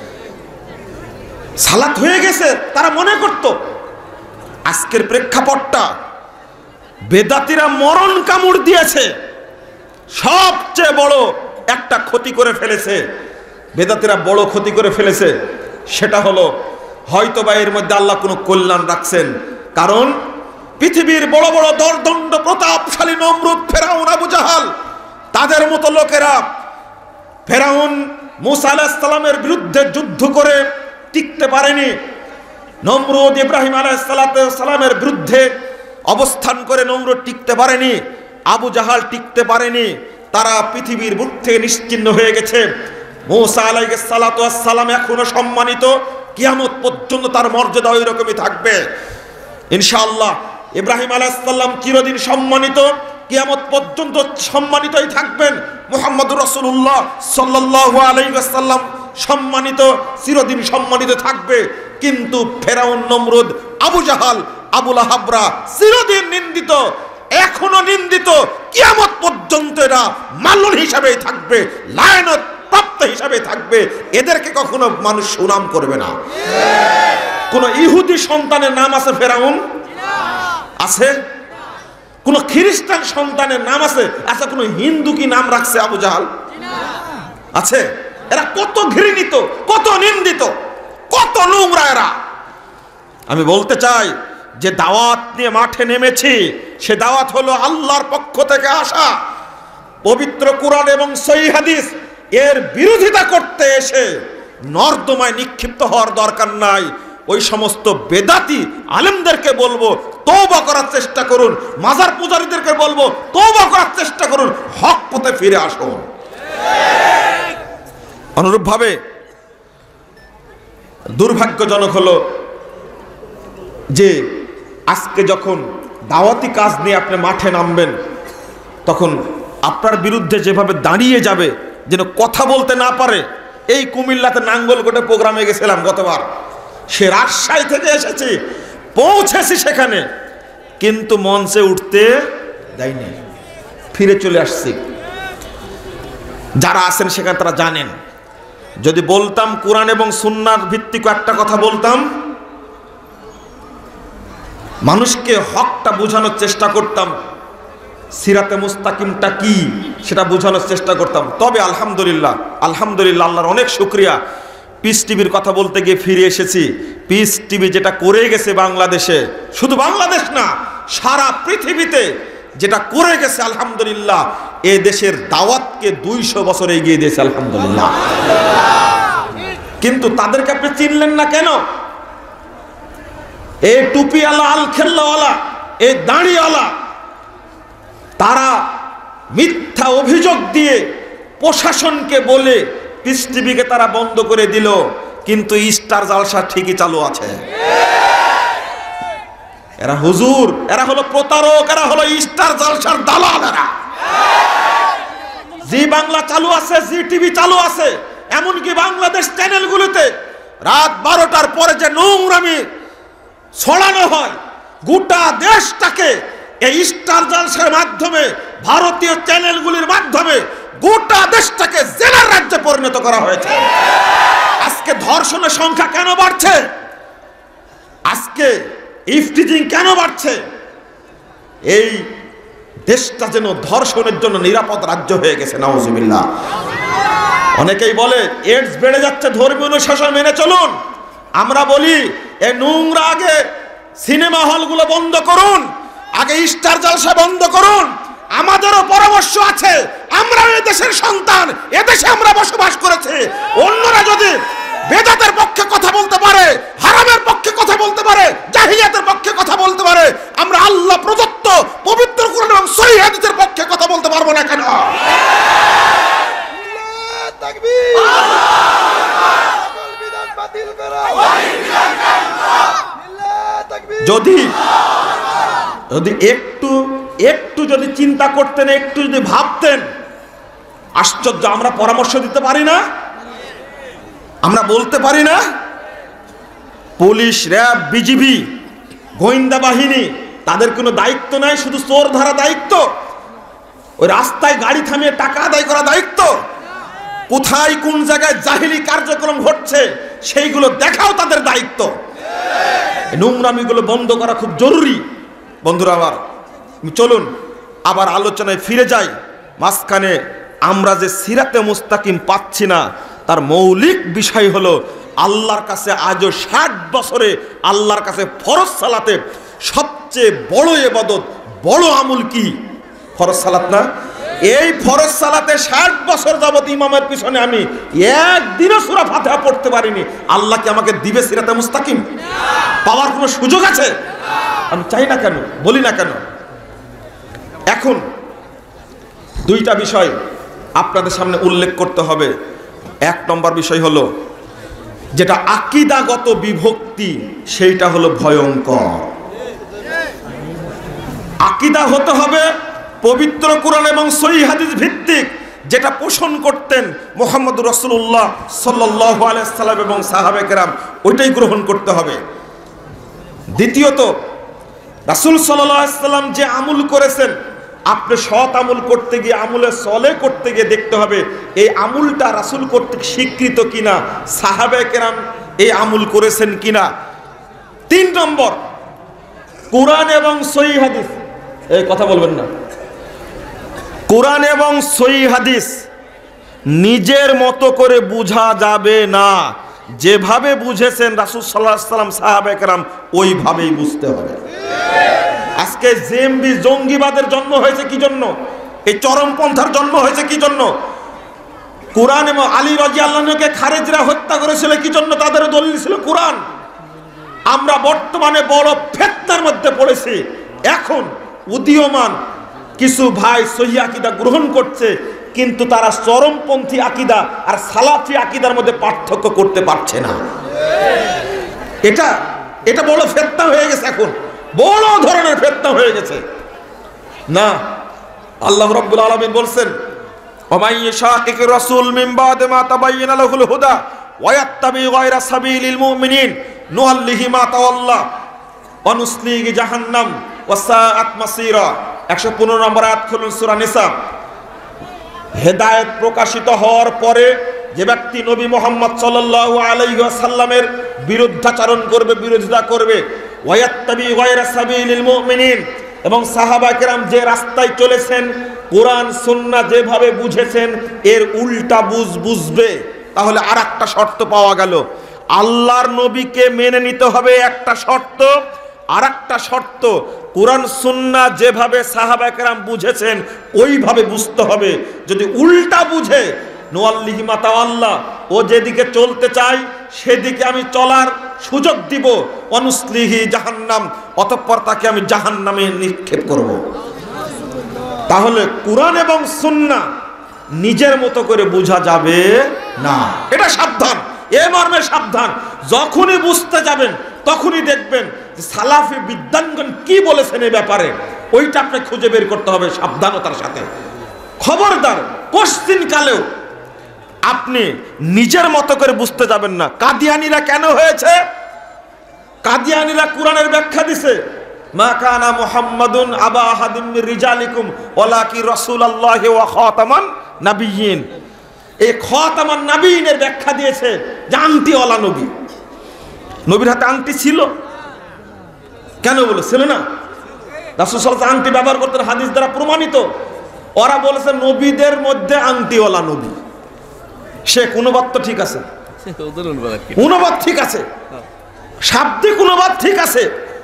সালাত হয়ে গেছে তারা মনে করত। আজকের প্রেক্ষাপটটা, বেদাতিরা মরণ কামড় দিয়েছে, সবচেয়ে বড় একটা ক্ষতি করে ফেলেছে, বেদাতিরা বড় ক্ষতি করে ফেলেছে। সেটা হলো হয়তো বা এর মধ্যে আল্লাহ কোনো কল্যাণ রাখছেন, কারণ পৃথিবীর বড় বড় দরদণ্ড প্রতাপশালী নমরুদ, ফেরাউন, আবু জাহাল, তাদের মতো লোকেরা ফেরাউন মুসা আলাইহিস সালামের বিরুদ্ধে যুদ্ধ করে টিকতে পারেনি, নমরুদ ইব্রাহিম আলাইহিস সালামের বিরুদ্ধে অবস্থান করে নমরুদ টিকতে পারেনি, আবু জাহাল টিকতে পারেনি, তারা পৃথিবীর বুক থেকে নিশ্চিহ্ন হয়ে গেছে। মুসা আলাইহিস সালাম এখনো সম্মানিত, কিয়ামত পর্যন্ত তার মর্যাদা ওই রকমই থাকবে ইনশাআল্লাহ। ইব্রাহিম আলাইহিস সালাম চিরদিন সম্মানিত, কিয়ামত পর্যন্ত সম্মানিতই থাকবেন। মুহাম্মদুর রাসূলুল্লাহ সাল্লাল্লাহু আলাইহি ওয়াসাল্লাম সম্মানিত, চিরদিন সম্মানিত থাকবে। কিন্তু ফেরাউন, নমরুদ, আবু জাহাল, আবু লাহাবরা চিরদিন নিন্দিত, এখনো নিন্দিত, কিয়ামত পর্যন্ত এরা মাল্লুল হিসাবেই থাকবে, লায়নত প্রাপ্ত হিসাবে থাকবে। এদেরকে কখনো মানুষ সুনাম করবে না। কোন ইহুদি সন্তানের নাম আছে ফেরাউন? আছে? কোন খ্রিস্টান সন্তানের নাম আছে? আচ্ছা, কোন হিন্দু কি নাম রাখছে আবু জাহাল? আছে? এরা কত ঘৃণিত, কত নিন্দিত, কত নোংরা এরা। আমি বলতে চাই যে দাওয়াত নিয়ে মাঠে নেমেছি, সে দাওয়াত হলো আল্লাহর পক্ষ থেকে আসা। পবিত্র কুরআন এবং সহিহ হাদিস এর বিরোধিতা করতে এসে নর্দমায় নিক্ষিপ্ত হওয়ার দরকার নাই। ওই সমস্ত বেদাতি আলেমদেরকে বলবো তওবা করার চেষ্টা করুন, মাজার পূজারীদেরকে বলবো তওবা করার চেষ্টা করুন, হক পথে ফিরে আসুন। অনুরূপভাবে দুর্ভাগ্যজনক হলো যে আজকে যখন দাওয়াতি কাজ নিয়ে আপনি মাঠে নামবেন, তখন আপনার বিরুদ্ধে যেভাবে দাঁড়িয়ে যাবে যেন কথা বলতে না পারে। এই কুমিল্লাতে নাঙ্গলকোটে প্রোগ্রামে গেছিলাম গতবার, সে রাজশাহী থেকে এসেছি, পৌঁছেছি সেখানে, কিন্তু মঞ্চে উঠতে দেয়নি, ফিরে চলে আসছি। যারা আছেন সেখানে তারা জানেন, যদি বলতাম কোরআন এবং সুন্নাহর ভিত্তিক একটা কথা বলতাম, মানুষকে হকটা বোঝানোর চেষ্টা করতাম, সিরাতে মুস্তাকিমটা কি সেটা বোঝানোর চেষ্টা করতাম, তবে আলহামদুলিল্লাহ আলহামদুলিল্লাহ আল্লাহর অনেক শুকরিয়া, পিস টিভির কথা বলতে গিয়ে ফিরে এসেছি। পিস টিভি যেটা করে গেছে বাংলাদেশে, শুধু বাংলাদেশ না সারা পৃথিবীতে যেটা করে গেছে, আলহামদুলিল্লাহ এ দেশের দাওয়াতকে দুইশো বছর এগিয়ে দিয়েছে আলহামদুলিল্লাহ। কিন্তু তাদেরকে আপনি চিনলেন না কেন? এই টুপিওয়ালা, আল খেল্লাওয়ালা, এই দাড়িওয়ালা, তারা মিথ্যা অভিযোগ দিয়ে প্রশাসনকে বলে পিস টিভিকে তারা বন্ধ করে দিল, কিন্তু স্টার জালসা ঠিকই চালু আছে। এরা হুজুর, এরা হলো প্রতারক, এরা হলো স্টার জালসার দালাল। এরা জি বাংলা চালু আছে, জি টিভি চালু আছে, এমনকি বাংলাদেশ চ্যানেলগুলোতে রাত বারোটার পরে যে নোংরামি ছড়ানো হয়, গোটা দেশটাকে এই স্টার জালসার মাধ্যমে, ভারতীয় চ্যানেলগুলির মাধ্যমে গোটা দেশটাকে জেলার রাজ্যে পরিণত করা হয়েছে। আজকে ধর্ষণের সংখ্যা কেন বাড়ছে? আজকে ইফটিজিং কেন বাড়ছে? এই দেশটা যেন ধর্ষণের জন্য নিরাপদ রাজ্য হয়ে গেছে, নাউজুবিল্লাহ। অনেকেই বলে এডস বেড়ে যাচ্ছে, ধর্মীয় অনুশাসন মেনে চলুন। আমরা বলি এই নোংরা আগে সিনেমা হলগুলো বন্ধ করুন, আগে স্টার জালসা বন্ধ করুন। আমাদেরও পরামর্শ আছে, আমরা এই দেশের সন্তান, এদেশে আমরা বসবাস করেছি। অন্যরা যদি বেদাতের পক্ষে কথা বলতে পারে, হারামের পক্ষে কথা বলতে পারে, জাহিলিয়াতের পক্ষে কথা বলতে পারে, আমরা আল্লাহ প্রদত্ত পবিত্র কুরআন এবং সহিহ হাদিসের পক্ষে কথা বলতে পারবো না কেন? তাকবীর! যদি যদি একটু একটু যদি চিন্তা করতেন, একটু যদি ভাবতেন, আশ্চর্য, আমরা পরামর্শ দিতে পারি না? আমরা বলতে পারি না? পুলিশ, র্যাব, বিজিবি, গোয়েন্দা বাহিনী তাদের কোনো দায়িত্ব নাই, শুধু চোর ধরা দায়িত্ব? ওই রাস্তায় গাড়ি থামিয়ে টাকা আদায় করা দায়িত্ব? কোথায় কোন জায়গায় জাহিলি কার্যক্রম ঘটছে সেইগুলো দেখাও তাদের দায়িত্ব। নোংরামিগুলো বন্ধ করা খুব জরুরি। বন্ধুরা আমার, চলুন আবার আলোচনায় ফিরে যাই। মাঝখানে আমরা যে সিরাতে মুস্তাকিম পাচ্ছি না, তার মৌলিক বিষয় হলো আল্লাহর কাছে আজও ষাট বছরে আল্লাহর কাছে ফরজ সালাতে সবচেয়ে বড় ইবাদত, বড় আমল কি? ফরজ সালাত না? এই ফরজ সালাতে ষাট বছর যাবত ইমামের পিছনে আমি একদিনও সূরা ফাতিহা পড়তে পারিনি। আল্লাহ কি আমাকে দিবে সিরাতে মুস্তাকিম? পাওয়ার কোনো সুযোগ আছে? আমি চাই না কেন, বলি না কেন? এখন দুইটা বিষয় আপনাদের সামনে উল্লেখ করতে হবে। এক নম্বর বিষয় হলো যেটা আকীদাগত বিভক্তি, সেইটা হলো ভয়ঙ্কর। আকীদা হতে হবে পবিত্র কোরআন এবং সহিহ হাদিস ভিত্তিক, যেটা পোষণ করতেন মুহাম্মদ রাসূলুল্লাহ সাল্লাল্লাহু আলাইহি সাল্লাম এবং সাহাবায়ে কেরাম, ওইটাই গ্রহণ করতে হবে। দ্বিতীয়ত, রাসূল সাল্লাল্লাহু আলাইহি সাল্লাম যে আমল করেছেন, আপনি সৎ আমল করতে গিয়ে, আমলে সলে করতে গিয়ে দেখতে হবে এই আমলটা রাসূল কর্তৃক স্বীকৃত কিনা, সাহাবায়ে কেরাম এই আমল করেছেন কিনা। তিন নম্বর, কোরআন এবং সহিহ হাদিস, এই কথা বলবেন না, কোরআন এবং সহিহ হাদিস নিজের মতো করে বুঝা যাবে না। যেভাবে বুঝেছেন রাসূল সাল্লাল্লাহু আলাইহি সাল্লাম, সাহাবায়ে কেরাম, ওইভাবেই বুঝতে হবে। আজকে জেএমবি জঙ্গিবাদের জন্ম হয়েছে কি জন্য? এই চরমপন্থার জন্ম হয়েছে কি জন্য? কোরআন এবং আলী রাদিয়াল্লাহু আনহুকে খারেজরা হত্যা করেছিল কি জন্য? তাদের দলিল ছিল কোরআন। আমরা বর্তমানে বড় ফিতনার মধ্যে পড়েছি। এখন উদীয়মান কিছু ভাই সহিহ আকীদা গ্রহণ করছে, কিন্তু তারা চরমপন্থী আকীদা আর সালাফি আকীদার মধ্যে পার্থক্য করতে পারছে না। এটা এটা বড় ফিতনা হয়ে গেছে, এখন বড় ধরনের ফিতনা হয়ে গেছে। না, আল্লাহ রাব্বুল আলামিন বলছেন, ওমাই ইয়াশাকিকির রাসূল মিন বাদি মা তাবায়্যানা লাহুল হুদা ওয়া ইয়াত্তাবি গায়রা সাবিলিল মুমিনিন নুআল্লিহি মা তাওয়াল্লা ওয়া নুসলিহি জাহান্নাম ওয়া সাআত মাসীরা। একশো পনেরো নম্বর আয়াত খুলুন, সূরা নিসা। হেদায়েত প্রকাশিত হওয়ার পরে যে ব্যক্তি নবী মুহাম্মদ সাল্লাল্লাহু আলাইহি ওয়াসাল্লামের বিরুদ্ধাচরণ করবে, বিরোধিতা করবে, ওয়ায়াত্তাবি গায়রা সাবিলিল মুমিনিন, এবং সাহাবায়ে কেরাম যে রাস্তায় চলেছেন, কোরআন সুন্নাহ যেভাবে বুঝেছেন এর উল্টা বুঝ বুঝবে, তাহলে আর একটা শর্ত পাওয়া গেল। আল্লাহর নবীকে মেনে নিতে হবে একটা শর্ত, আর একটা শর্ত কোরআন সুন্নাহ যেভাবে সাহাবায়ে কেরাম বুঝেছেন ওইভাবে বুঝতে হবে। যদি উল্টা বুঝে, নুআল্লিহি মা তাওয়াল্লা, ও যেদিকে চলতে চায় সেদিকে আমি চলার সুযোগ দিব, অনুসলিহি জাহান্নাম, অতঃপর তাকে আমি জাহান্নামে নিক্ষেপ করব। তাহলে কোরআন এবং সুন্নাহ নিজের মতো করে বোঝা যাবে না, এটা সাবধান, এ মর্মে সাবধান। যখনই বুঝতে যাবেন তখনই দেখবেন যে সালাফি বিদ্বানগণ কি বলেছেন এই ব্যাপারে, ওইটা আপনি খুঁজে বের করতে হবে সাবধানতার সাথে। খবরদার, কোশ্চিন কালেও আপনি নিজের মতো করে বুঝতে যাবেন না। কাদিয়ানীরা কেন হয়েছে? কাদিয়ানীরা কোরআনের ব্যাখ্যা দিছে, মা কানা মুহাম্মাদুন আবা আহাদিম মির রিজালিকুম ওয়ালাকি রাসূলুল্লাহি ওয়া খাতামান নাবিয়্যিন। এই খাতামান নাবিয়্যিনের ব্যাখ্যা দিয়েছে যে আংটিওয়ালা নবী। নবীর হাতে আংটি ছিল কেন? বলে ছিল না, রাসূল সাল্লাল্লাহু আলাইহি ওয়াসাল্লাম আংটি ব্যবহার করতেন, হাদিস দ্বারা প্রমাণিত। ওরা বলেছে নবীদের মধ্যে আংটিওয়ালা নবী। সে অনুবাদ তো ঠিক আছে, অনুবাদ ঠিক আছে, শাব্দিক অনুবাদ ঠিক আছে,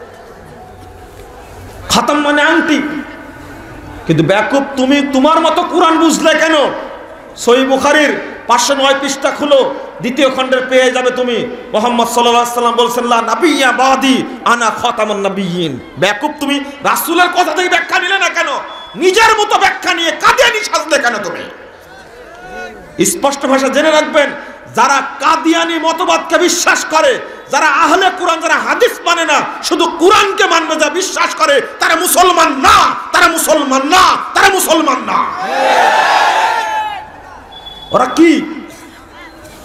খাতাম মানে আংটি। কিন্তু বেকুব তুমি, তোমার মতো কোরআন বুঝলে কেন? সহিহ বুখারীর পাঁচশো নয় পৃষ্ঠা খুলো, দ্বিতীয় খণ্ডের পেয়ে যাবে তুমি। মুহাম্মদ সাল্লাল্লাহু আলাইহি ওয়াসাল্লাম বলেছেন, লা নাবিয়্যা বাদি আনা খাতামুন নাবিয়্যিন। বেকুব তুমি রাসূলের কথা থেকে ব্যাখ্যা নিলে না কেন? নিজের মতো ব্যাখ্যা নিয়ে কাদিয়ানি সাজলে কেন তুমি? স্পষ্ট ভাষা জেনে রাখবেন, যারা কাদিয়ানি মতবাদকে বিশ্বাস করে, যারা আহলে কোরআন, যারা হাদিস মানে না, শুধু কোরআনকে মানবে, যা বিশ্বাস করে, তারা মুসলমান না, তারা মুসলমান না, তারা মুসলমান না। ওরা কি?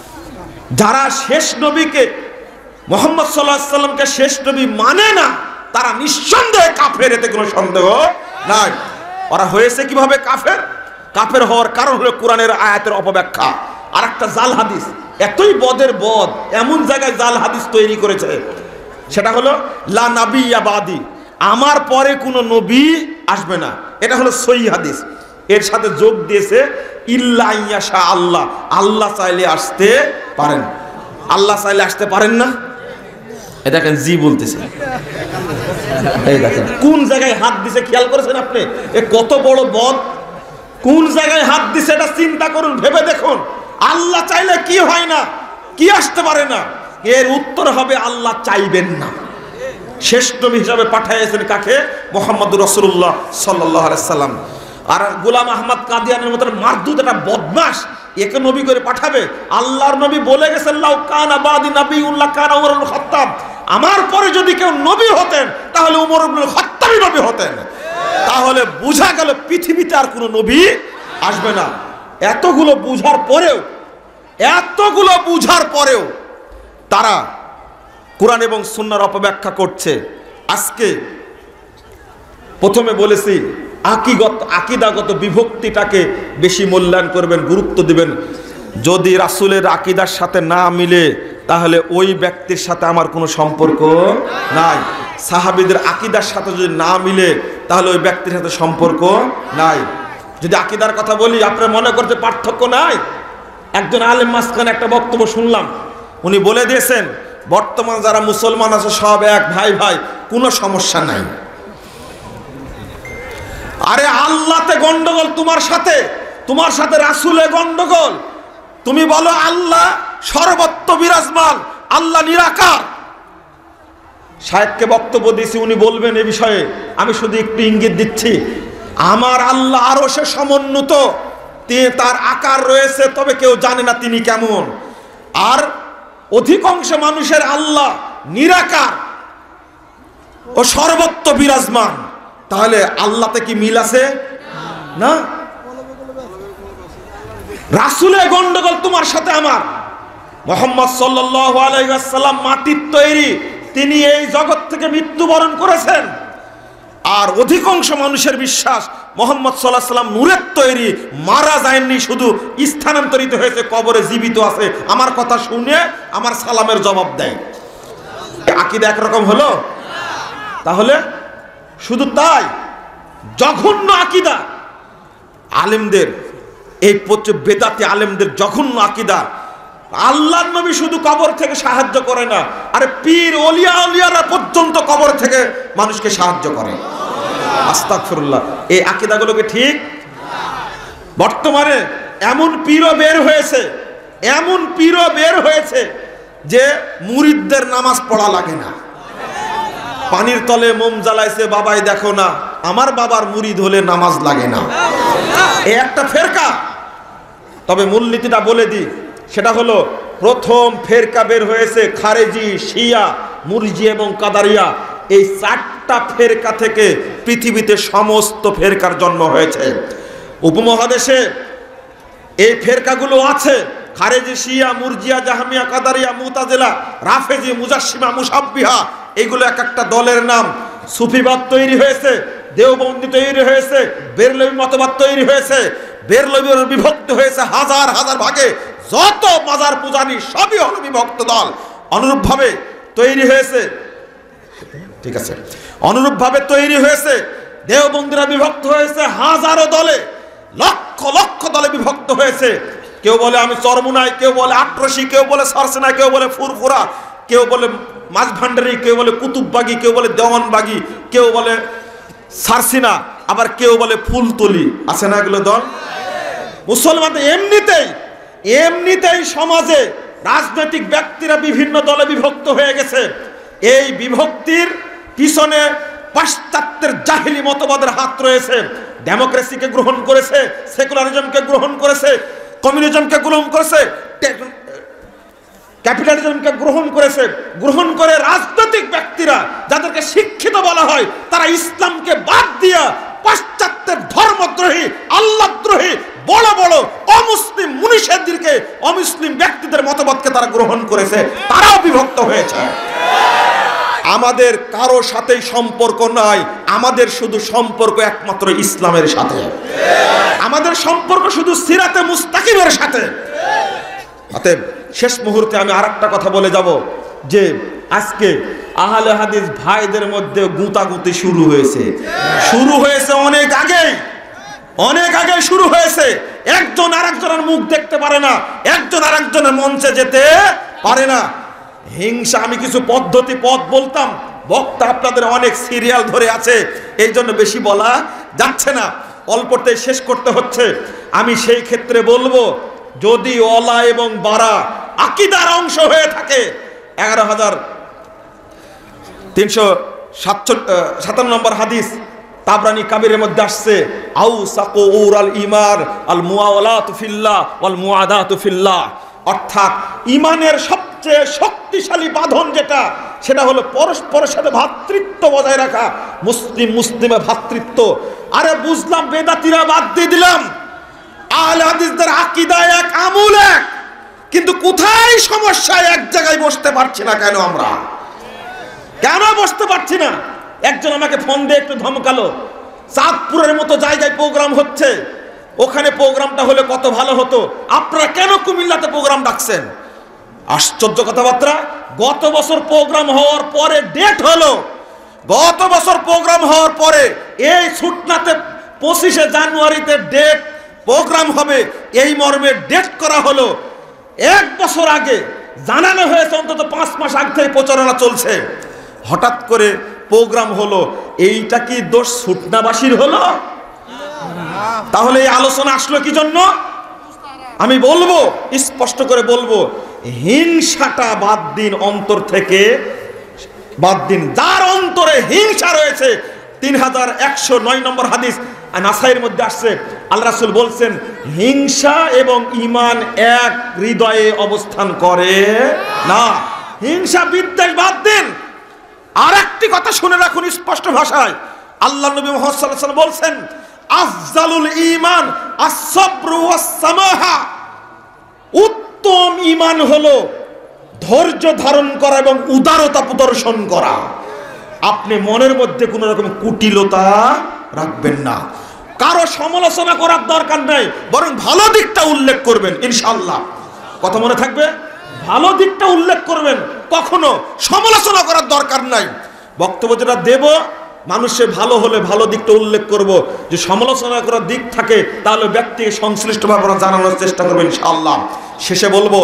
যারা শেষ নবীকে, মুহাম্মদ সাল্লাল্লাহু আলাইহি ওয়াসাল্লামকে শেষ নবী মানে না, তারা নিঃসন্দেহে কাফের, এতে কোনো সন্দেহ নাই। ওরা হয়েছে কিভাবে কাফের? কাফের হওয়ার কারণ হলো কোরআনের আয়াতের অপব্যাখ্যা আর একটা জাল হাদিস। এতই বদের বদ, এমন জায়গায় জাল হাদিস তৈরি করেছে, সেটা হলো লা নাবিয়্যা বাদি, আমার পরে কোনো নবী আসবে না। এটা হলো সহিহ হাদিস। এর সাথে যোগ দিয়েছে ইল্লা ইয়াশা আল্লাহ, আল্লাহ চাইলে আসতে পারেন। আল্লাহ চাইলে আসতে পারেন না? এই দেখেন জি বলতেছে, এই দেখেন কোন জায়গায় হাত দিছে, খেয়াল করেছেন আপনি? এ কত বড় বদ, কোন জায়গায় হাত দিছে এটা চিন্তা করুন, ভেবে দেখুন। আল্লাহ চাইলে কি হয় না, কি আসতে পারে না? এর উত্তর হবে আল্লাহ চাইবেন না। শেষ নবী হিসাবে পাঠাইয়েছেন কাকে? মুহাম্মদুর রাসূলুল্লাহ সাল্লাল্লাহু আলাইহি সাল্লাম। আর গোলাম আহমদ কাদিয়ানের মতো মারদুদ একটা বদমাশ, একে নবী করে পাঠাবে? আল্লাহর নবী বলে গেছেন লাউ কানা বাদি নবিয়ুল্লাহ কানা উমর ইবনে খাত্তাব, আমার পরে যদি কেউ নবী হতেন তাহলে উমর ইবনে খাত্তাবই নবী হতেন। তাহলে বোঝা গেল পৃথিবীতে আর কোনো নবী আসবে না। এতগুলো বুঝার পরেও এতগুলো বুঝার পরেও তারা কোরআন এবং সুন্নাহর অপব্যাখ্যা করছে। আজকে প্রথমে বলেছি আকিগত আকিদাগত বিভক্তিটাকে বেশি মূল্যায়ন করবেন, গুরুত্ব দিবেন। যদি রাসূলের আকিদার সাথে না মিলে তাহলে ওই ব্যক্তির সাথে আমার কোনো সম্পর্ক নাই। সাহাবীদের আকিদার সাথে যদি না মিলে তাহলে ওই ব্যক্তির সাথে সম্পর্ক নাই। যদি আকিদার কথা বলি, আপনারা মনে করতে পার্থক্য নাই? একজন আলেম মাঝখানে একটা বক্তব্য শুনলাম, উনি বলে দিয়েছেন বর্তমান যারা মুসলমান আছে সব এক, ভাই ভাই, কোনো সমস্যা নাই। আরে আল্লাহতে গন্ডগোল তোমার সাথে, তোমার সাথে রাসূলে গন্ডগোল। তুমি বলো আল্লাহ সর্বত্র বিরাজমান, আল্লাহ নিরাকার। শায়েখকে বক্তব্য দিয়েছি, উনি বলবেন এ বিষয়ে, আমি শুধু একটু ইঙ্গিত দিচ্ছি। আমার আল্লাহ আরশে সমুন্নত, তার আকার রয়েছে, তবে কেউ জানে না তিনি কেমন। আর অধিকাংশ মানুষের আল্লাহ নিরাকার ও সর্বত্র বিরাজমান। তাহলে আল্লাহতে কি মিল আছে? না। রাসূলে গন্ডগোল তোমার সাথে আমার। মুহাম্মদ সাল্লাল্লাহু আলাইহি ওয়াসাল্লাম মাটির তৈরি, তিনি এই জগৎ থেকে মৃত্যুবরণ করেছেন। আর অধিকাংশ মানুষের বিশ্বাস মুহাম্মদ সাল্লাল্লাহু আলাইহি ওয়াসাল্লাম নূরের তৈরি, মারা যায়নি, শুধু স্থানান্তরিত হয়েছে, কবরে জীবিত আছে। আমার কথা শুনে আমার সালামের জবাব দেয়। আকীদা একরকম হলো? তাহলে শুধু তাই, জঘন্য আকীদা আলেমদের, এই বেদাতি আলেমদের জঘন্য আকীদা। আল্লাহর নবী শুধু কবর থেকে সাহায্য করে না, আরে পীর ওলিয়া আউলিয়ারা পর্যন্ত কবর থেকে মানুষকে সাহায্য করে। আস্তাগফিরুল্লাহ। এই আকীদাগুলোকে ঠিক? বর্তমানে এমন পীরও বের হয়েছে, এমন পীরও বের হয়েছে যে মুরিদদের নামাজ পড়া লাগে না। পানির তলে মোম জ্বালাইছে, বাবাই দেখো না, আমার বাবার মুরিদ হলে নামাজ লাগে না। এই একটা ফেরকা। তবে মূলনীতিটা বলে দিই, সেটা হলো প্রথম ফেরকা বের হয়েছে খারেজি, শিয়া, মুরজি এবং কাদারিয়া। এই চারটা ফেরকা থেকে পৃথিবীতে সমস্ত ফেরকার জন্ম হয়েছে। উপমহাদেশে এই ফেরকাগুলো আছে, খারেজি, শিয়া, মুরজিয়া, জাহমিয়া, কাদারিয়া, মুতাজিলা, রাফেজি, মুজাসসিমা, মুশাব্বিহা, এইগুলো এক একটা দলের নাম। সুফিবাদ তৈরি হয়েছে, দেওবন্দি তৈরি হয়েছে, বেরলভী মতবাদ তৈরি হয়েছে, বেরলভীর বিভক্ত হয়েছে হাজার হাজার ভাগে। যত মাজার পূজারী সবই হলো বিভক্ত দল। অনুরূপভাবে তৈরি হয়েছে, ঠিক আছে, অনুরূপভাবে তৈরি হয়েছে দেওবন্দিরা বিভক্ত হয়েছে হাজারো দলে, লক্ষ লক্ষ দলে বিভক্ত হয়েছে। কেউ বলে আমি চরমুনাই, কেউ বলে আটরশি, কেউ বলে সরসেনা, কেউ বলে ফুরফুরা, কেউ বলে মাঝভান্ডারি, কেউ বলে কুতুববাগি, কেউ বলে দেওয়ানবাগি, কেউ বলে সারসিনা, আবার কেউ বলে ফুলতলি। আছে না এগুলো দল? মুসলমানদের এমনিতেই এমনিতেই সমাজে রাজনৈতিক ব্যক্তিরা বিভিন্ন দলে বিভক্ত হয়ে গেছে। এই বিভক্তির পিছনে পাশ্চাত্যের জাহিলি মতবাদের হাত রয়েছে। ডেমোক্রেসিকে গ্রহণ করেছে, সেকুলারিজমকে গ্রহণ করেছে, কমিউনিজমকে গ্রহণ করেছে, ক্যাপিটালিজমকে গ্রহণ করেছে। গ্রহণ করে রাজনৈতিক ব্যক্তিরা যাদেরকে শিক্ষিত বলা হয়, তারা ইসলামকে বাদ দিয়া পাশ্চাত্যের ধর্মদ্রোহী, আল্লাহদ্রোহী বড় বড় অমুসলিম মুনিশেদিরকে, অমুসলিম ব্যক্তিদের মতবাদকে তারা গ্রহণ করেছে, তারাও বিভক্ত হয়েছে। আমাদের কারো সাথেই সম্পর্ক নাই, আমাদের শুধু সম্পর্ক একমাত্র ইসলামের সাথে, আমাদের সম্পর্ক শুধু সিরাতে মুস্তাকিমের সাথে। অতএব শেষ মুহূর্তে আমি আর একটা কথা বলে যাব যে আজকে আহলে হাদিস ভাইদের মধ্যে গুতাগুতি শুরু হয়েছে, শুরু হয়েছে অনেক আগে, অনেক আগে শুরু হয়েছে। একজন আরেকজনের মুখ দেখতে পারে না, একজন আরেকজনের মঞ্চে যেতে পারে না। হিংসা, আমি কিছু পদ্ধতি পথ বলতাম, বক্তা আপনাদের অনেক সিরিয়াল ধরে আছে, এই জন্য বেশি বলা যাচ্ছে না, অল্পতে শেষ করতে হচ্ছে। আমি সেই ক্ষেত্রে বলবো, যদি ওলা এবং বারা আকীদার অংশ হয়ে থাকে, এগারো হাজার তিনশো সাতান্ন নম্বর হাদিস তাবরানি কাবিরের মধ্যে আসছে, আউ সাকু উরাল ইমার আল মুআওয়ালাতু ফিল্লাহ ওয়াল মুআদাতু ফিল্লাহ, অর্থাৎ ইমানের সবচেয়ে শক্তিশালী বাঁধন যেটা, সেটা হলো পরস্পরের সাথে ভ্রাতৃত্ব বজায় রাখা, মুসলিম মুসলিমে ভ্রাতৃত্ব। আরে বুঝলাম বেদাতিরা বাদ দিয়ে দিলাম, আহলে হাদিসদের আকীদা এক, আমল এক, কিন্তু কোথায় সমস্যা? এক জায়গায় বসতে পারছি না কেন? আমরা কেন বসতে পারছি না? একজন আমাকে ফোন দিয়ে একটু ধমকালো, চাঁদপুরের মতো জায়গায় প্রোগ্রাম হচ্ছে, ওখানে প্রোগ্রামটা হলে কত ভালো হতো, আপনারা কেন কুমিল্লাতে প্রোগ্রাম ডাকছেন? আশ্চর্য কথাবার্তা। গত বছর প্রোগ্রাম হওয়ার পরে ডেট হলো, গত বছর প্রোগ্রাম হওয়ার পরে এই ছুটনাতে পঁচিশে জানুয়ারিতে ডেট প্রোগ্রাম হবে, এই মর্মে ডেট করা হলো। এক বছর আগে জানানো হয়েছে, অন্তত পাঁচ মাস আগ থেকে প্রচারণা চলছে, হঠাৎ করে প্রোগ্রাম হলো। এইটা কি দোষ ছুটনাবাসীর হলো? তাহলে এই আলোচনা আসলো কি জন্য? আমি বলবো, স্পষ্ট করে বলবো, হিংসাটা বাদ দিন, অন্তর থেকে বাদ দিন। যার অন্তরে হিংসা রয়েছে, তিন হাজার একশো নয় নম্বর হাদিস নাসাইয়ের মধ্যে আসছে, আল্লাহ রাসূল বলছেন, হিংসা এবং ঈমান এক হৃদয়ে অবস্থান করে না। হিংসা বিদ্বেষ বাদ দিন। আর একটি কথা শুনে রাখুন স্পষ্ট ভাষায়, আল্লাহ নবী মুহাম্মদ সাল্লাল্লাহু আলাইহি ওয়াসাল্লাম বলছেন, আফজালুল ঈমান আস-সাবরু ওয়াস-সামাহা, উত্তম ঈমান হলো ধৈর্য ধারণ করা এবং উদারতা প্রদর্শন করা। আপনি মনের মধ্যে কোনো রকম কুটিলতা রাখবেন না, কারো সমালোচনা করার দরকার নাই, বরং ভালো দিকটা উল্লেখ করবেন ইনশাআল্লাহ। কথা মনে থাকবে? ভালো দিকটা উল্লেখ করবেন, কখনো সমালোচনা করার দরকার নাই। বক্তব্য যেটা দেব, মানুষের ভালো হলে ভালো দিকটা উল্লেখ করব, যে সমালোচনা করার দিক থাকে তাহলে ব্যক্তিকে সংশ্লিষ্টভাবে আমরা জানানোর চেষ্টা করবো ইনশাআল্লাহ। শেষে বলবো,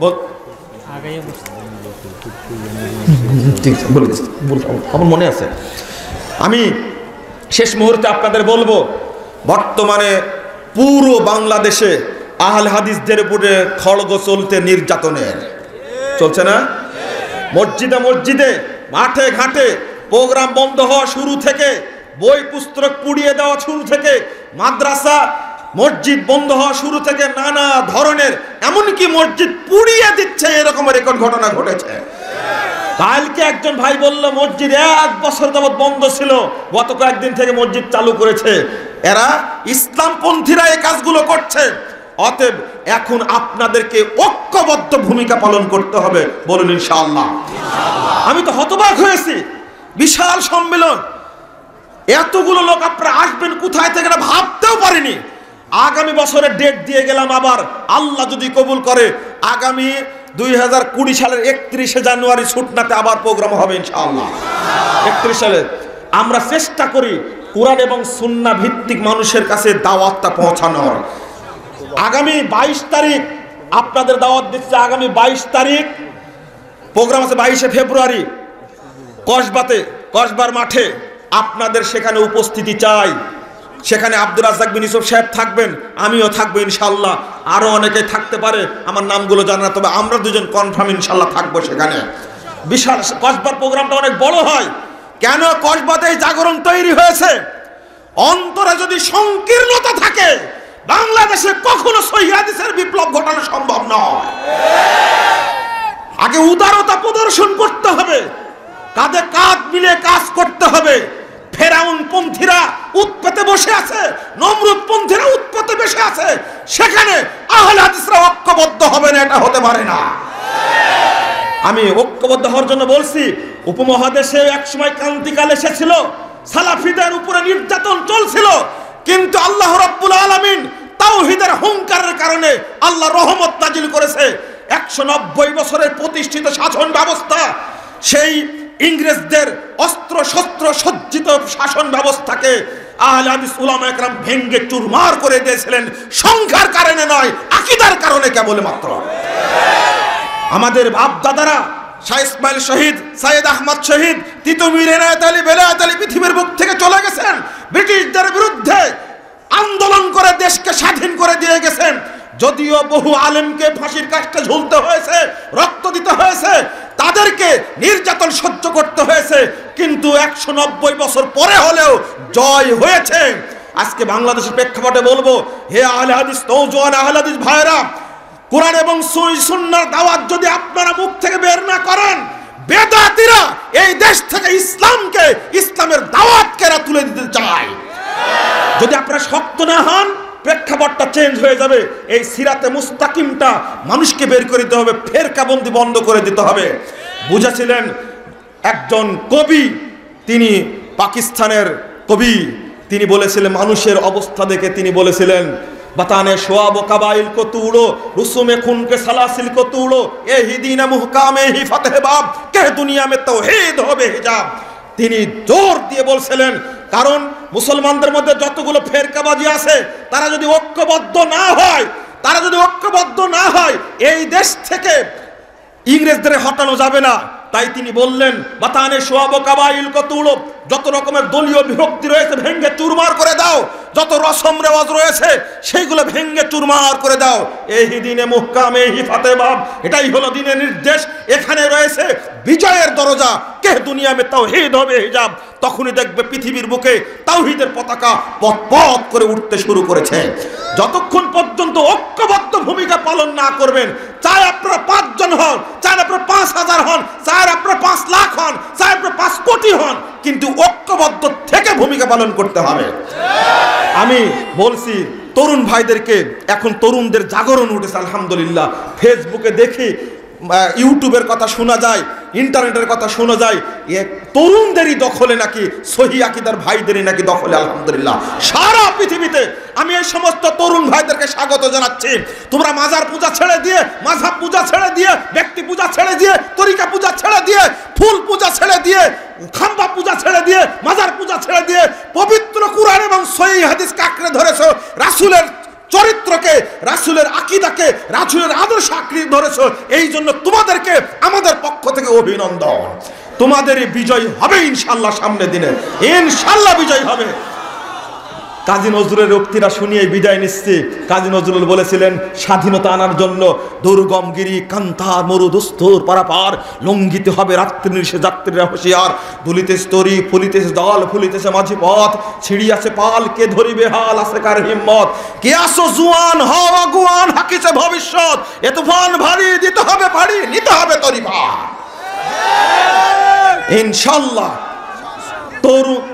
আমার মনে আছে, আমি শেষ মুহূর্তে আপনাদের বলবো, বর্তমানে পুরো বাংলাদেশে আহলে হাদিসদের উপরে খড়গ চলতে, নির্যাতনের চলছে না? মসজিদে মসজিদে, মাঠে ঘাটে প্রোগ্রাম বন্ধ হওয়া শুরু থেকে, বই পুস্তক পুড়িয়ে দেওয়া শুরু থেকে, মাদ্রাসা মসজিদ বন্ধ হওয়া শুরু থেকে নানা ধরনের, এমনকি মসজিদ পুড়িয়ে দিচ্ছে, এরকম রেকর্ড ঘটনা ঘটেছে। কালকে একজন ভাই বলল, মসজিদ এক বছর যাবত বন্ধ ছিল, গত কয়েকদিন থেকে মসজিদ চালু করেছে। এরা ইসলামপন্থীরা এই কাজগুলো করছে। অতএব এখন আপনাদেরকে ঐক্যবদ্ধ ভূমিকা পালন করতে হবে, বলুন ইনশাআল্লাহ। আমি তো হতবাক হয়েছি, বিশাল সম্মেলন, এতগুলো লোক আপনারা আসবেন কোথায় থেকে ভাবতেও পারিনি। আগামী বছরের ডেট দিয়ে গেলাম, আবার আল্লাহ যদি কবুল করে আগামী দুই হাজার কুড়ি সালের একত্রিশে জানুয়ারি ছুটনাতে আবার প্রোগ্রাম হবে ইনশাআল্লাহ। একত্রিশ সালে আমরা চেষ্টা করি কুরআন এবং সুন্নাহ ভিত্তিক মানুষের কাছে দাওয়াতটা পৌঁছানোর। আগামী বাইশ তারিখ আপনাদের দাওয়াত দিচ্ছে, আগামী বাইশ তারিখ প্রোগ্রাম আছে, বাইশে ফেব্রুয়ারি কসবাতে, কসবার মাঠে। আপনাদের সেখানে উপস্থিতি চাই। সেখানে আব্দুর রাজ্জাক বিন ইউসুফ সাহেব থাকবেন, আমিও থাকবো ইনশাআল্লাহ, আরো অনেকে থাকতে পারে, আমার নামগুলো জানা না, তবে আমরা দুজন কনফার্ম ইনশাআল্লাহ থাকবো সেখানে। বিশাল কসবার প্রোগ্রামটা অনেক বড় হয়। কেন? কসবাতে জাগরণ তৈরি হয়েছে। অন্তরে যদি সংকীর্ণতা থাকে, বাংলাদেশে কখনো সহিহ হাদিসের বিপ্লব ঘটানো সম্ভব নয়। আগে উদারতা প্রদর্শন করতে হবে, কাঁধে কাঁধ মিলে কাজ করতে হবে। ফেরাউন পন্থীরা উৎপেতে বসে আছে, নমরুদ পন্থীরা উৎপেতে বসে আছে, সেখানে আহলে হাদিসরা ঐক্যবদ্ধ হবে না, এটা হতে পারে না। আমি ঐক্যবদ্ধ হওয়ার জন্য বলছি। উপমহাদেশে একসময় ক্রান্তিকাল এসেছিল, সালাফিদের উপরে নির্যাতন চলছিল, কিন্তু আল্লাহ রাব্বুল আলামিন তাওহীদের হুঙ্কারের কারণে আল্লাহ রহমত নাজিল করেছে। একশো নব্বই বছরের প্রতিষ্ঠিত শাসন ব্যবস্থা, সেই ইংরেজদের অস্ত্র শস্ত্র সজ্জিত শাসন ব্যবস্থাকে আহলে হাদিস উলামা একরাম ভেঙ্গে চুরমার করে দিয়েছিলেন, সংখ্যার কারণে নয়, আকীদার কারণে কেবলমাত্র। আমাদের বাপ দাদারা শাহ ইসমাইল শহীদ, সাইয়েদ আহমদ শহীদ, তিতুমীর এনায়েত আলী, বেলায়েত আলী পৃথিবীর বুক থেকে চলে গেছেন, ব্রিটিশদের বিরুদ্ধে আন্দোলন করে দেশকে স্বাধীন করে দিয়ে গেছেন। যদিও বহু আলেমকে ফাঁসির কাস্টে ঝুলতে হয়েছে, রক্ত দিতে হয়েছে, তাদেরকে নির্যাতন সহ্য করতে হয়েছে, কিন্তু একশো নব্বই বছর পরে হলেও জয় হয়েছে। আজকে বাংলাদেশের প্রেক্ষাপটে বলবো, হে আহলে হাদিস নওজোয়ান আহলে হাদিস ভাইরা, কোরআন এবং সুন্নাহর দাওয়াত যদি আপনারা মুখ থেকে বের না করেন, বেদাতীরা এই দেশ থেকে ইসলামকে, ইসলামের দাওয়াতকে তুলে দিতে চায়। যদি আপনারা শক্ত না হন, প্রেক্ষাপটটা চেঞ্জ হয়ে যাবে। এই সিরাতে মুস্তাকিমটা মানুষকে বের করে দিতে হবে, ফেরকাবন্দি বন্ধ করে দিতে হবে। বুঝেছিলেন একজন কবি, তিনি পাকিস্তানের কবি, তিনি বলেছিলেন মানুষের অবস্থা দেখে তিনি বলেছিলেন, बताने शुआब कबाइल को तोड़ो, रुसूमे खून के सलासिल को तोड़ो, ए ही दीन मुहकामे ही फतेह बाब, कह दुनिया में तौहीद হবে হিজাব। তিনি জোর দিয়ে বলছিলেন, কারণ মুসলমানদের মধ্যে যতগুলো ফেরকাবাজি আছে, তারা যদি ঐক্যবদ্ধ না হয়, তারা যদি ঐক্যবদ্ধ না হয়, এই দেশ থেকে ইংরেজদের হটানো যাবে না। তাই তিনি বললেন, বাতানে শুআব কাবাইল কো তুড়ো, যত রকমের দলীয় বিভক্তি রয়েছে ভেঙ্গে চুরমার করে দাও, যত রসম রেওয়াজ রয়েছে সেইগুলো ভেঙ্গে চুরমার করে দাও। এই দিনে মুহকামে হি ফাতেবাব, এটাই হলো দিনের নির্দেশ। এখানে রয়েছে বিজয়ের দরজা, কে দুনিয়া মে তাওহীদ হবে হিজাব। তখনই দেখবে পৃথিবীর বুকে তাওহীদের পতাকা পথ পথ করে উঠতে শুরু করেছে। যতক্ষণ পর্যন্ত ঐক্যবদ্ধ ভূমিকা পালন না করবেন, চাই আপনারা পাঁচজন হন, চাই আপনারা পাঁচ হাজার হন, চাই আপনারা পাঁচ লাখ হন, চাই আপনারা পাঁচ কোটি হন, কিন্তু ঐক্যবদ্ধ থেকে ভূমিকা পালন করতে হবে। আমি বলছি তরুণ ভাইদেরকে, এখন তরুণদের জাগরণ উঠেছে আলহামদুলিল্লাহ। ফেসবুকে দেখি, ইউটিউবের কথা শোনা যায়, ইন্টারনেটের কথা শোনা যায়, তরুণদেরই দখলে নাকি, সহি আকীদার ভাইদেরই নাকি দখলে আলহামদুলিল্লাহ সারা পৃথিবীতে। আমি এই সমস্ত তরুণ ভাইদেরকে স্বাগত জানাচ্ছি। তোমরা মাজার পূজা ছেড়ে দিয়ে, মাযহাব পূজা ছেড়ে দিয়ে, ব্যক্তি পূজা ছেড়ে দিয়ে, তরিকা পূজা ছেড়ে দিয়ে, ফুল পূজা ছেড়ে দিয়ে, খাম্বা পূজা ছেড়ে দিয়ে, মাজার পূজা ছেড়ে দিয়ে পবিত্র কুরআন এবং সহিহ হাদিসকে আঁকড়ে ধরেছো, রাসূলের চরিত্রকে, রাসূলের আকীদাকে, রাসূলের আদর্শ আঁকড়ে ধরেছো। এই জন্য তোমাদেরকে আমাদের পক্ষ থেকে অভিনন্দন। তোমাদের বিজয় হবে ইনশাআল্লাহ, সামনের দিনে ইনশাআল্লাহ বিজয় হবে। কাজী নজরুলের উক্তিরা শুনিয়ে বিদায় নিচ্ছি। কাজী নজরুল বলেছিলেন, স্বাধীনতা আনার জন্য দুর্গম গিরি কান্তার মরু দুস্তর পারাপার, লঙ্ঘিতে হবে রাত্রি নিশে যাত্রীরা হুঁশিয়ার, দুলিতেছে তরি ফুলিতেছে দল, ফুলিতেছে মাঝি পথ, ছিড়িয়াছে পাল, কে ধরিবে হাল, আছে কার হিম্মত, কে আসো জুয়ান হও আগুয়ান, হাকিছে ভবিষ্যৎ, এ তুফান ভারী, দিতে হবে ভারী, নিতে হবে তরি ভার। ইনশাআল্লাহ তরুণ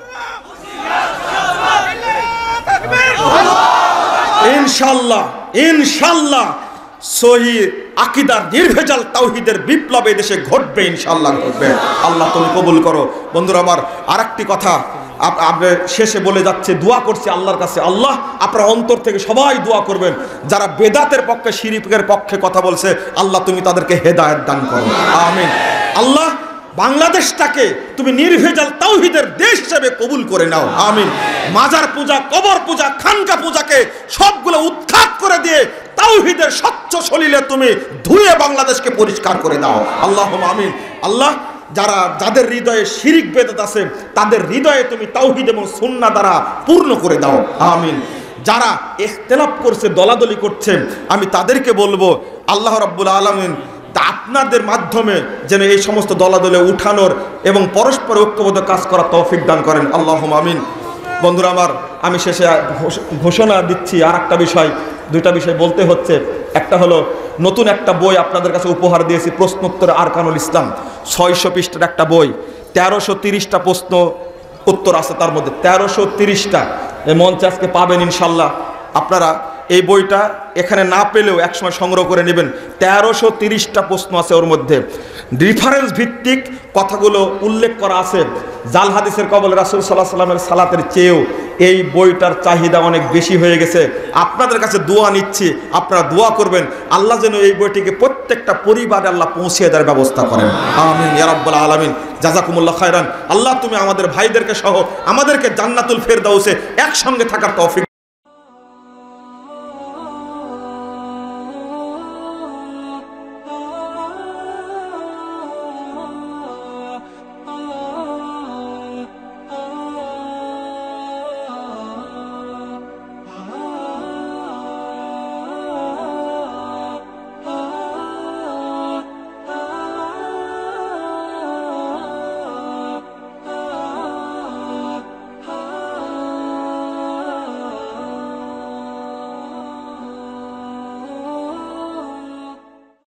ইনশাআল্লাহ ইনশাআল্লাহ সহি আকীদার নির্ভেজাল তাওহীদের বিপ্লব এই দেশে ঘটবে, ইনশাআল্লাহ ঘটবে। আল্লাহ তুমি কবুল করো। বন্ধুরা আমার, আরেকটি কথা আপনি শেষে বলে যাচ্ছে, দোয়া করছি আল্লাহর কাছে, আল্লাহ আপনার অন্তর থেকে সবাই দোয়া করবেন, যারা বেদাতের পক্ষে, শিরকের পক্ষে কথা বলছে, আল্লাহ তুমি তাদেরকে হেদায়েত দান করো, আমিন। আল্লাহ বাংলাদেশটাকে তুমি নির্ভেজাল তাওহীদের দেশ হিসেবে কবুল করে নাও, আমিন। মাজার পূজা, কবর পূজা, খানকা পূজাকে সবগুলো উৎখাত করে দিয়ে তাওহীদের স্বচ্ছ সলিলে তুমি ধুয়ে বাংলাদেশকে পরিষ্কার করে দাও, আল্লাহুম্মা আমিন। আল্লাহ যারা যাদের হৃদয়ে শিরিক বেদাত আছে, তাদের হৃদয়ে তুমি তাওহীদ এবং সুন্নাহ দ্বারা পূর্ণ করে দাও, আমিন। যারা ইখতিলাফ করছে, দলাদলি করছে, আমি তাদেরকে বলবো, আল্লাহ রাব্বুল আলামিন তা আপনাদের মাধ্যমে যেন এই সমস্ত দলাদলে উঠানোর এবং পরস্পর ঐক্যবদ্ধ কাজ করার তৌফিক দান করেন, আল্লাহুম্মা আমিন। বন্ধুরা আমার, আমি শেষে ঘোষণা দিচ্ছি আর একটা বিষয়, দুইটা বিষয় বলতে হচ্ছে। একটা হলো, নতুন একটা বই আপনাদের কাছে উপহার দিয়েছি, প্রশ্নোত্তর আরকানুল ইসলাম, ছয়শো পৃষ্ঠার একটা বই, তেরোশো তিরিশটা প্রশ্ন উত্তর আছে তার মধ্যে, তেরোশো তিরিশটা। এই মঞ্চে আজকে পাবেন ইনশাল্লাহ। আপনারা এই বইটা এখানে না পেলেও একসময় সংগ্রহ করে নেবেন। তেরোশো তিরিশটা প্রশ্ন আছে ওর মধ্যে, রেফারেন্স ভিত্তিক কথাগুলো উল্লেখ করা আছে। জাল হাদিসের কবলে রাসূল সাল্লাল্লাহু আলাইহি ওয়াসাল্লামের সালাতের চেয়েও এই বইটার চাহিদা অনেক বেশি হয়ে গেছে। আপনাদের কাছে দোয়া নিচ্ছি, আপনারা দোয়া করবেন আল্লাহ যেন এই বইটিকে প্রত্যেকটা পরিবারে আল্লাহ পৌঁছে দেওয়ার ব্যবস্থা করেন। আমিন ইয়া রাব্বাল আলামিন। জাযাকুমুল্লাহ খায়রান। আল্লাহ তুমি আমাদের ভাইদেরকে সহ আমাদেরকে জান্নাতুল ফেরদাউসে একসঙ্গে থাকার তৌফিক